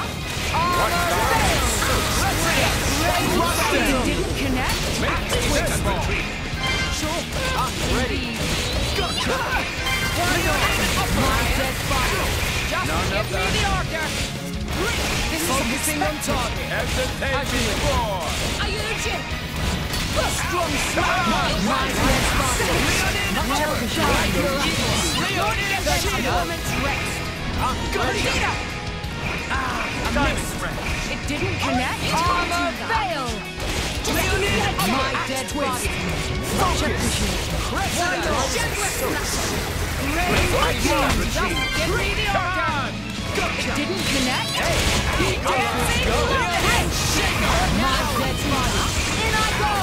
It didn't connect? Twist retreat! Sure. I'm ready. Gotcha! Leonin upper! My dead body. Just None give of me that. the order. This is Focusing on target. Hesitation four. Are you legit? Strong smash. My dead body. Leonin upper. Leonin Get a moment's rest. I'm ready. Ah, Diamond threat. it didn't connect. Armor fail. Leonin upper. My dead body. Focus. Press it out. Just give me the order. It didn't connect. He dancing Leonin shaker. my dead body. In I go.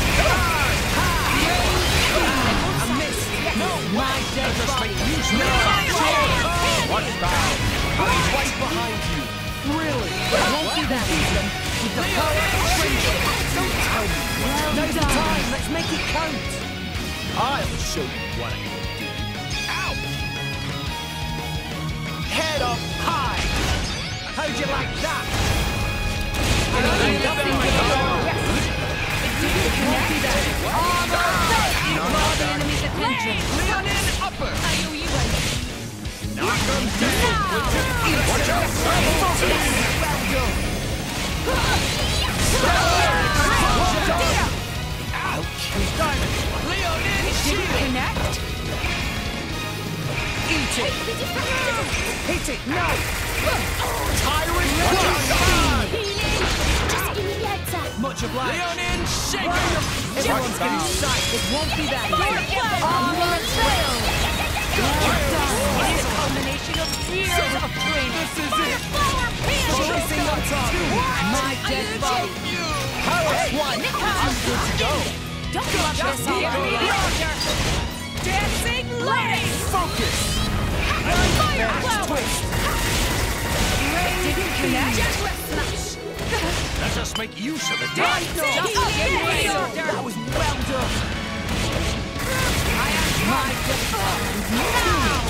I missed. No, my dead body. What's that? He's right behind you. Really? Won't do that. With the power of friendship. Don't tell me. Well Now's the done. time, let's make it count. I'll show you what I can do. Ow! Head up high! How'd you like that? It didn't connect. Armor fail. Ignore the enemy's attention. Leonin upper! Are you even? Knock him down! Watch out! Ouch! Diamond! Leonin Didn't shield! connect. Eat it! Hit it, now! Tyrant Just give me the heads up. Much obliged. Leonin shaker! Everyone's getting sight. It won't be that easy. Armor fail. Well done. It's a culmination of years of training. This is it! Focusing on target. My dead body. Power one. I'm good to go. Don't give up this give me the order. Dancing lady. Focus. Fire flower. Twist. Didn't connect. Let us make use of it. Dancing lady. That was well done. I am my dead body. Now.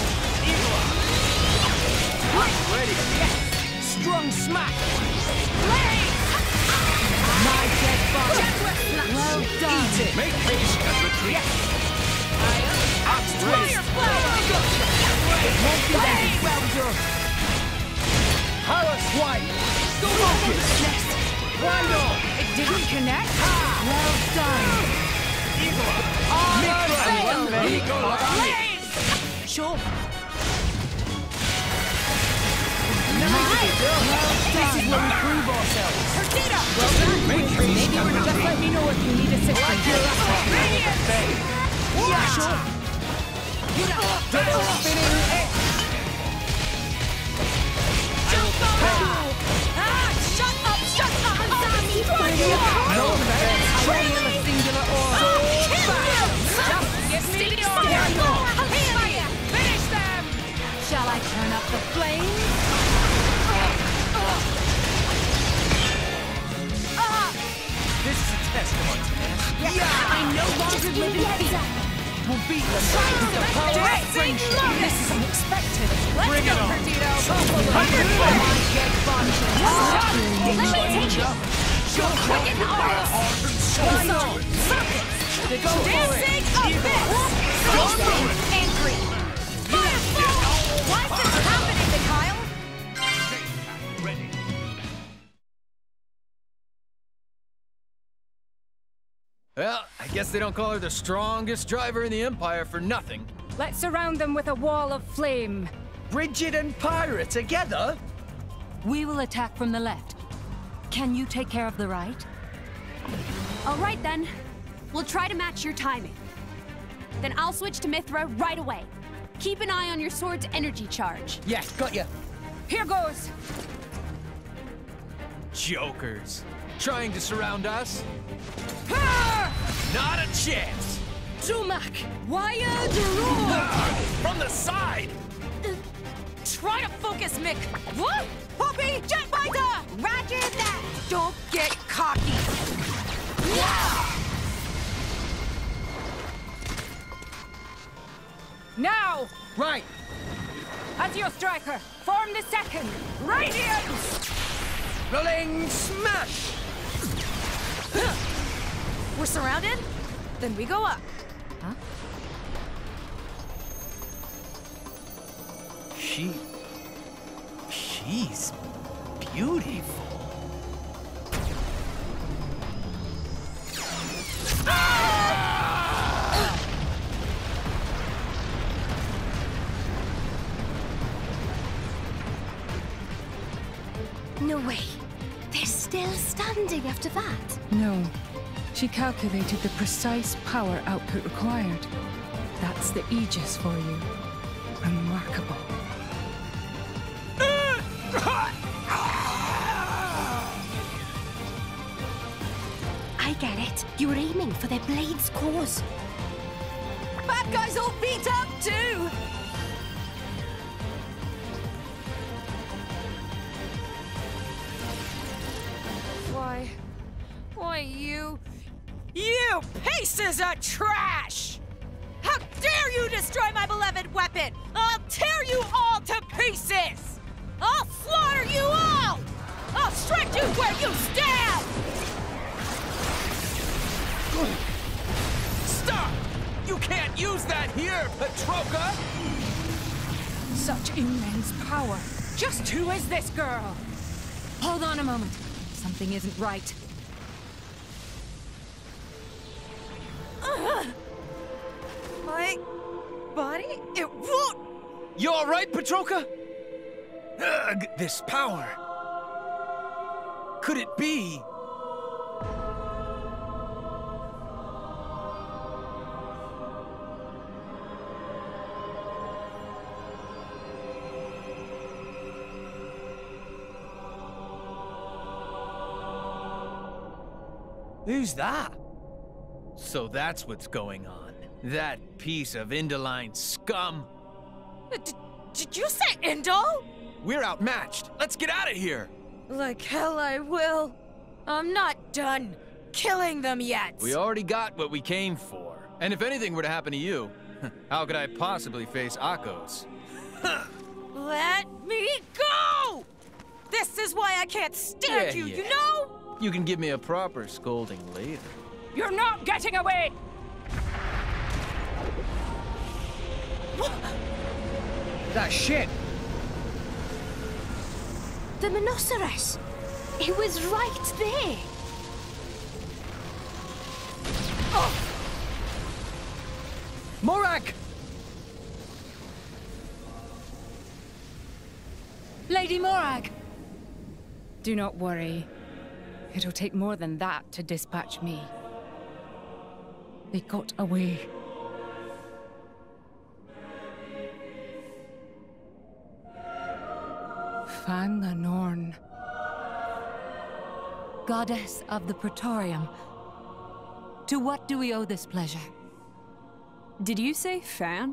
Ready! Yes. Strong smack. Play. My dead body. Well done. Eat it. Make haste and retreat. Axe ready! Fire flower. It won't be that Play. well done. Power swipe. Focus. Why not? It didn't connect. Well done. Armor fail. Blaze. Sure. Nice. Well This is done. where we prove ourselves. Perdita. Well done. Make haste Maybe and we're just retreat. let me know if you need assistance. Radiance. Yeah, sure. Double spinning X. Jump on. Ah, shut up, shut up. No offense. Trail a singular orb. Just give me the order. Finish them. Shall I turn up the flames? This is a testament to this. Yeah, I no longer live in fear. We'll beat them. With the power of friendship. This is unexpected. Let's Bring go, it on. Perdito. Hundred My dead body. Let me take it. Show quicken arrow. Circuits. Go dancing abyss. Dancing angry. Firefall. Why's this happening, Mikhail? Ready. Well, I guess they don't call her the strongest driver in the Empire for nothing. Let's surround them with a wall of flame. Bridget and Pyra together? We will attack from the left. Can you take care of the right? All right, then. We'll try to match your timing. Then I'll switch to Mithra right away. Keep an eye on your sword's energy charge. Yeah, got you. Here goes. Jokers. Trying to surround us? Ah! Not a chance! Tumak! Wired roar! From the side! Try to focus, Mick! What? Poppy, jet fighter! Roger that! Don't get cocky! Yeah! Now! Right! As your striker, form the second! Radiance! Rolling smash! We're surrounded? Then we go up. Huh? She... She's beautiful. No way. They're still standing after that. No. She calculated the precise power output required. That's the Aegis for you. Remarkable. I get it. You were aiming for their blade's cause. Bad guys all beat up too! Why? Why you... You pieces of trash! How dare you destroy my beloved weapon! I'll tear you all to pieces! I'll slaughter you all! I'll strike you where you stand! Stop! You can't use that here, Petroka! Such immense power. Just who is this girl? Hold on a moment. Something isn't right. Ugh. My body? It won't... You all right, Petroka? Ugh, this power. Could it be? Who's that? So that's what's going on. That piece of Indoline scum. D did you say Indol? We're outmatched. Let's get out of here. Like hell I will. I'm not done killing them yet. We already got what we came for. And if anything were to happen to you, how could I possibly face Akos? Let me go! This is why I can't stand Yeah, you, yeah. you know? You can give me a proper scolding later. You're not getting away! That shit! The Monoceros! It was right there! Oh. Morag! Lady Morag! Do not worry. It'll take more than that to dispatch me. They got away. Fan the Norn. Goddess of the Praetorium. To what do we owe this pleasure? Did you say fan?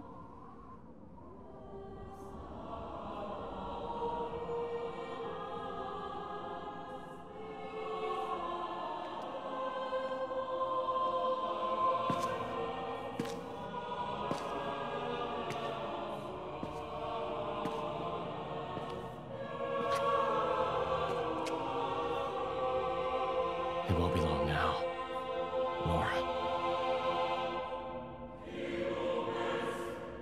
It won't be long now. Nora.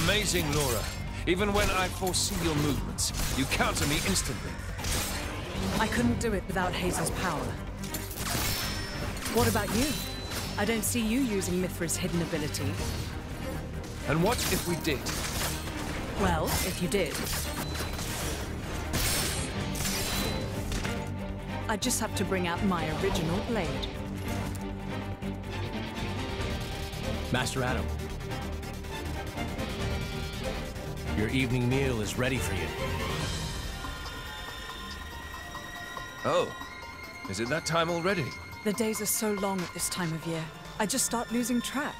Amazing, Laura. Even when I foresee your movements, you counter me instantly. I couldn't do it without Hazel's power. What about you? I don't see you using Mithra's hidden ability. And what if we did? Well, if you did, I just have to bring out my original blade. Master Adam. Your evening meal is ready for you. Oh, is it that time already? The days are so long at this time of year. I just start losing track.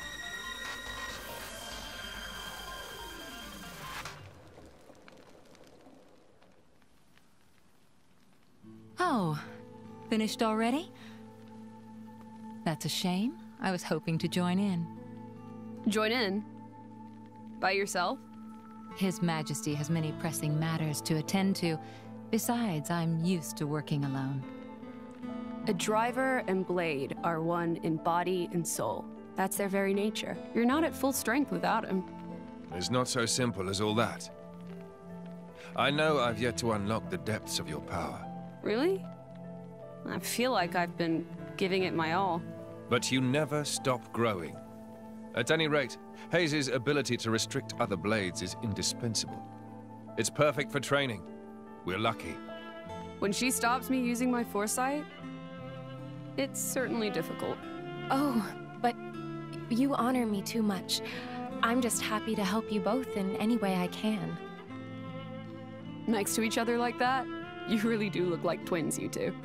Oh, finished already? That's a shame. I was hoping to join in. Join in? By yourself? His Majesty has many pressing matters to attend to. Besides, I'm used to working alone. A driver and blade are one in body and soul. That's their very nature. You're not at full strength without him. It's not so simple as all that. I know I've yet to unlock the depths of your power. Really? I feel like I've been giving it my all. But you never stop growing. At any rate, Hayes' ability to restrict other blades is indispensable. It's perfect for training. We're lucky. When she stops me using my foresight, it's certainly difficult. Oh, but you honor me too much. I'm just happy to help you both in any way I can. Next to each other like that, you really do look like twins, you two.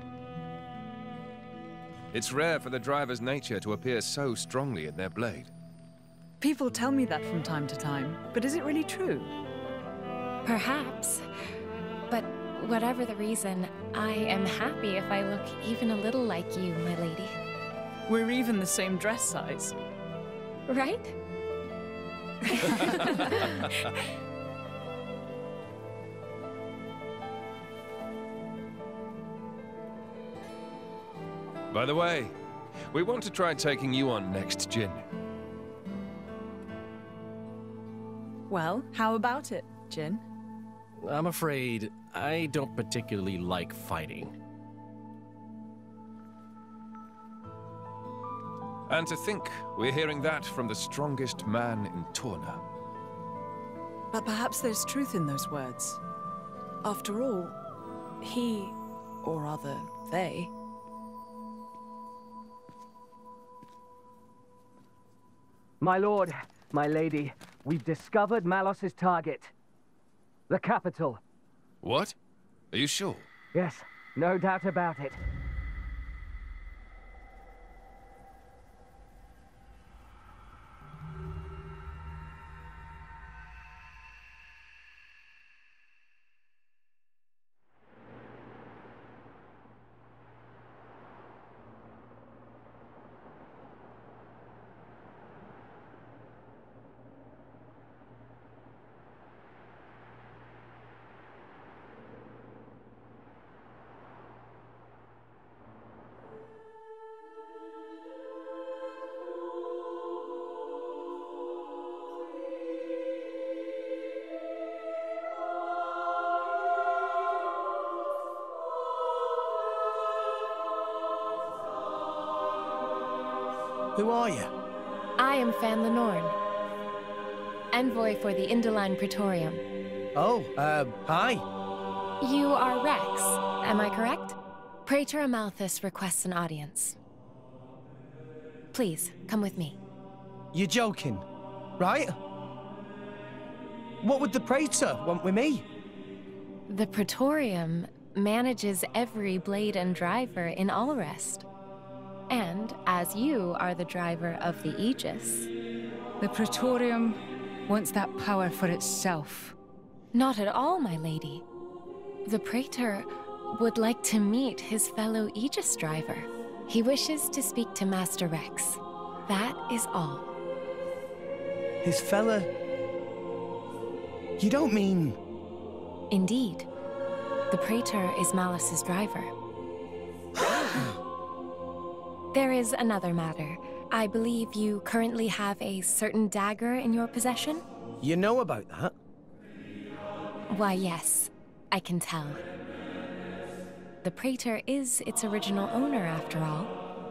It's rare for the driver's nature to appear so strongly in their blade. People tell me that from time to time, but is it really true? Perhaps. But whatever the reason, I am happy if I look even a little like you, my lady. We're even the same dress size. Right? By the way, we want to try taking you on next, Jin. Well, how about it, Jin? I'm afraid I don't particularly like fighting. And to think we're hearing that from the strongest man in Torna. But perhaps there's truth in those words. After all, he, or rather, they, My lord, my lady, we've discovered Malos's target. The capital. What? Are you sure? Yes, no doubt about it. Who are you? I am Fan Lenorn, envoy for the Indoline Praetorium. Oh, uh, hi. You are Rex, am I correct? Praetor Amalthus requests an audience. Please, come with me. You're joking, right? What would the Praetor want with me? The Praetorium manages every blade and driver in Alrest. And as you are the driver of the Aegis... The Praetorium wants that power for itself. Not at all, my lady. The Praetor would like to meet his fellow Aegis driver. He wishes to speak to Master Rex. That is all. His fella... You don't mean... Indeed. The Praetor is Malos's driver. There is another matter. I believe you currently have a certain dagger in your possession? You know about that? Why, yes, I can tell. The Praetor is its original owner, after all.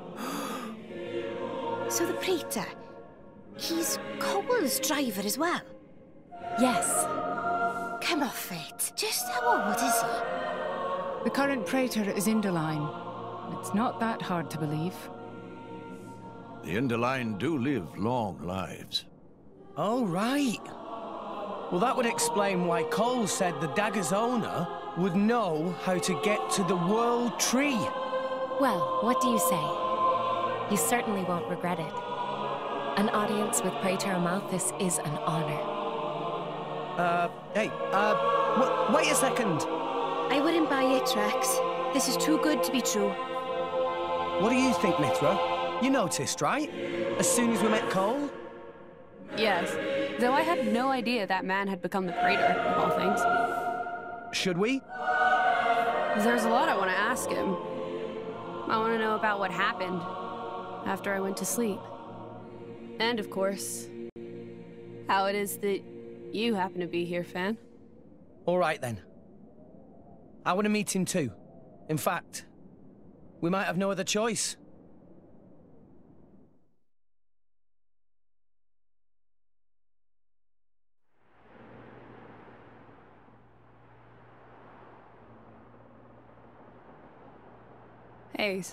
So the Praetor, he's Cole's driver as well? Yes. Come off it. Just how old is he? The current Praetor is Indoline. It's not that hard to believe. The Indoline do live long lives. Oh, right. Well, that would explain why Cole said the dagger's owner would know how to get to the World Tree. Well, what do you say? You certainly won't regret it. An audience with Praetor Amalthus is an honor. Uh, hey, uh, wait a second. I wouldn't buy it, Rex. This is too good to be true. What do you think, Mithra? You noticed, right? As soon as we met Cole? Yes, though I had no idea that man had become the Praetor, of all things. Should we? There's a lot I want to ask him. I want to know about what happened after I went to sleep. And, of course, how it is that you happen to be here, Fan. All right, then. I want to meet him too. In fact, we might have no other choice. Hayes.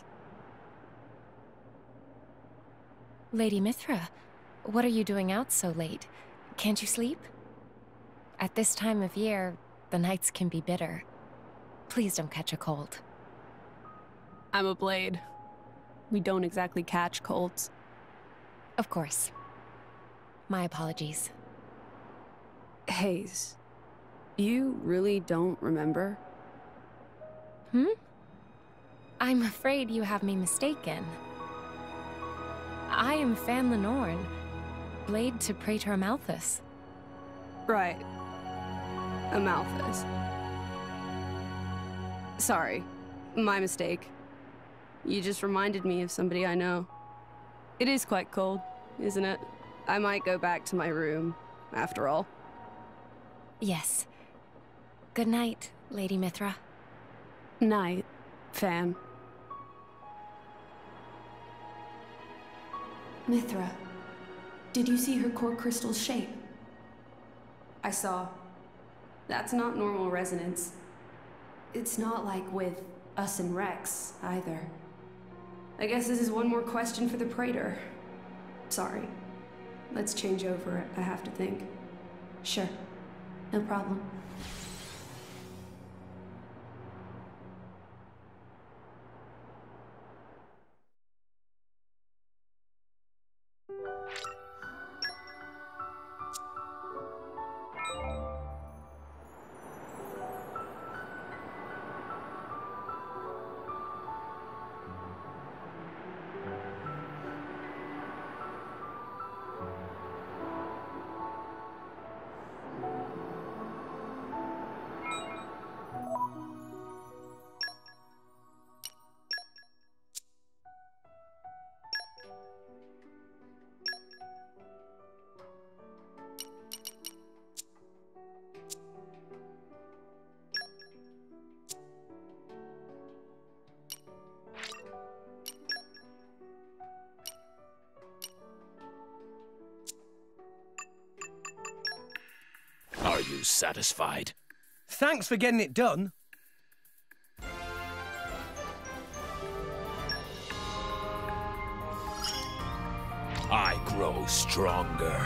Lady Mithra, what are you doing out so late? Can't you sleep? At this time of year, the nights can be bitter. Please don't catch a cold. I'm a blade. We don't exactly catch colds. Of course. My apologies. Hayes, you really don't remember? Hmm? I'm afraid you have me mistaken. I am Fan Lenorn, blade to Praetor Amalthus. Right. Amalthus. Sorry, my mistake. You just reminded me of somebody I know. It is quite cold, isn't it? I might go back to my room, after all. Yes. Good night, Lady Mithra. Night, Fan. Mithra, did you see her core crystal's shape? I saw. That's not normal resonance. It's not like with us and Rex, either. I guess this is one more question for the Praetor. Sorry. Let's change over it, I have to think. Sure. No problem. Are you satisfied? Thanks for getting it done. I grow stronger.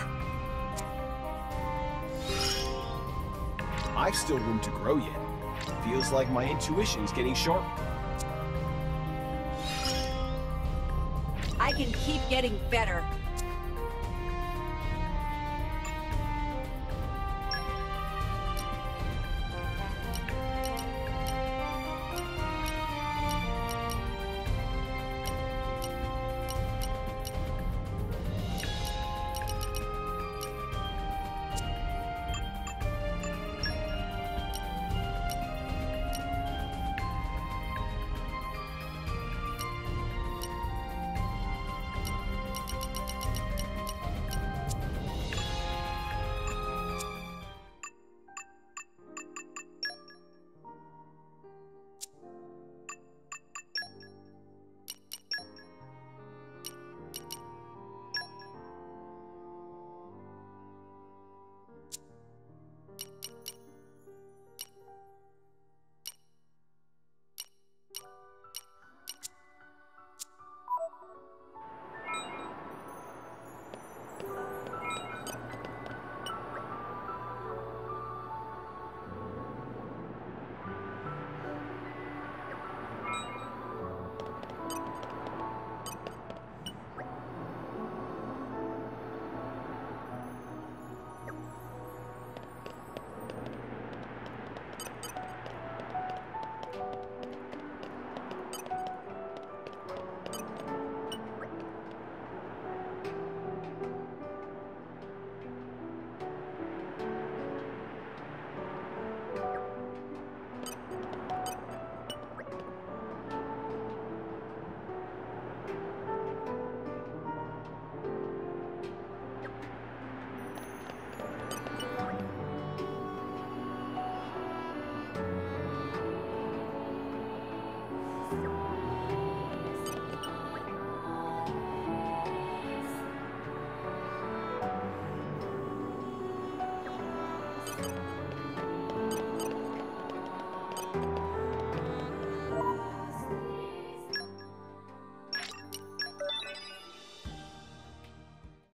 I've still room to grow yet. Feels like my intuition's getting sharp. I can keep getting better.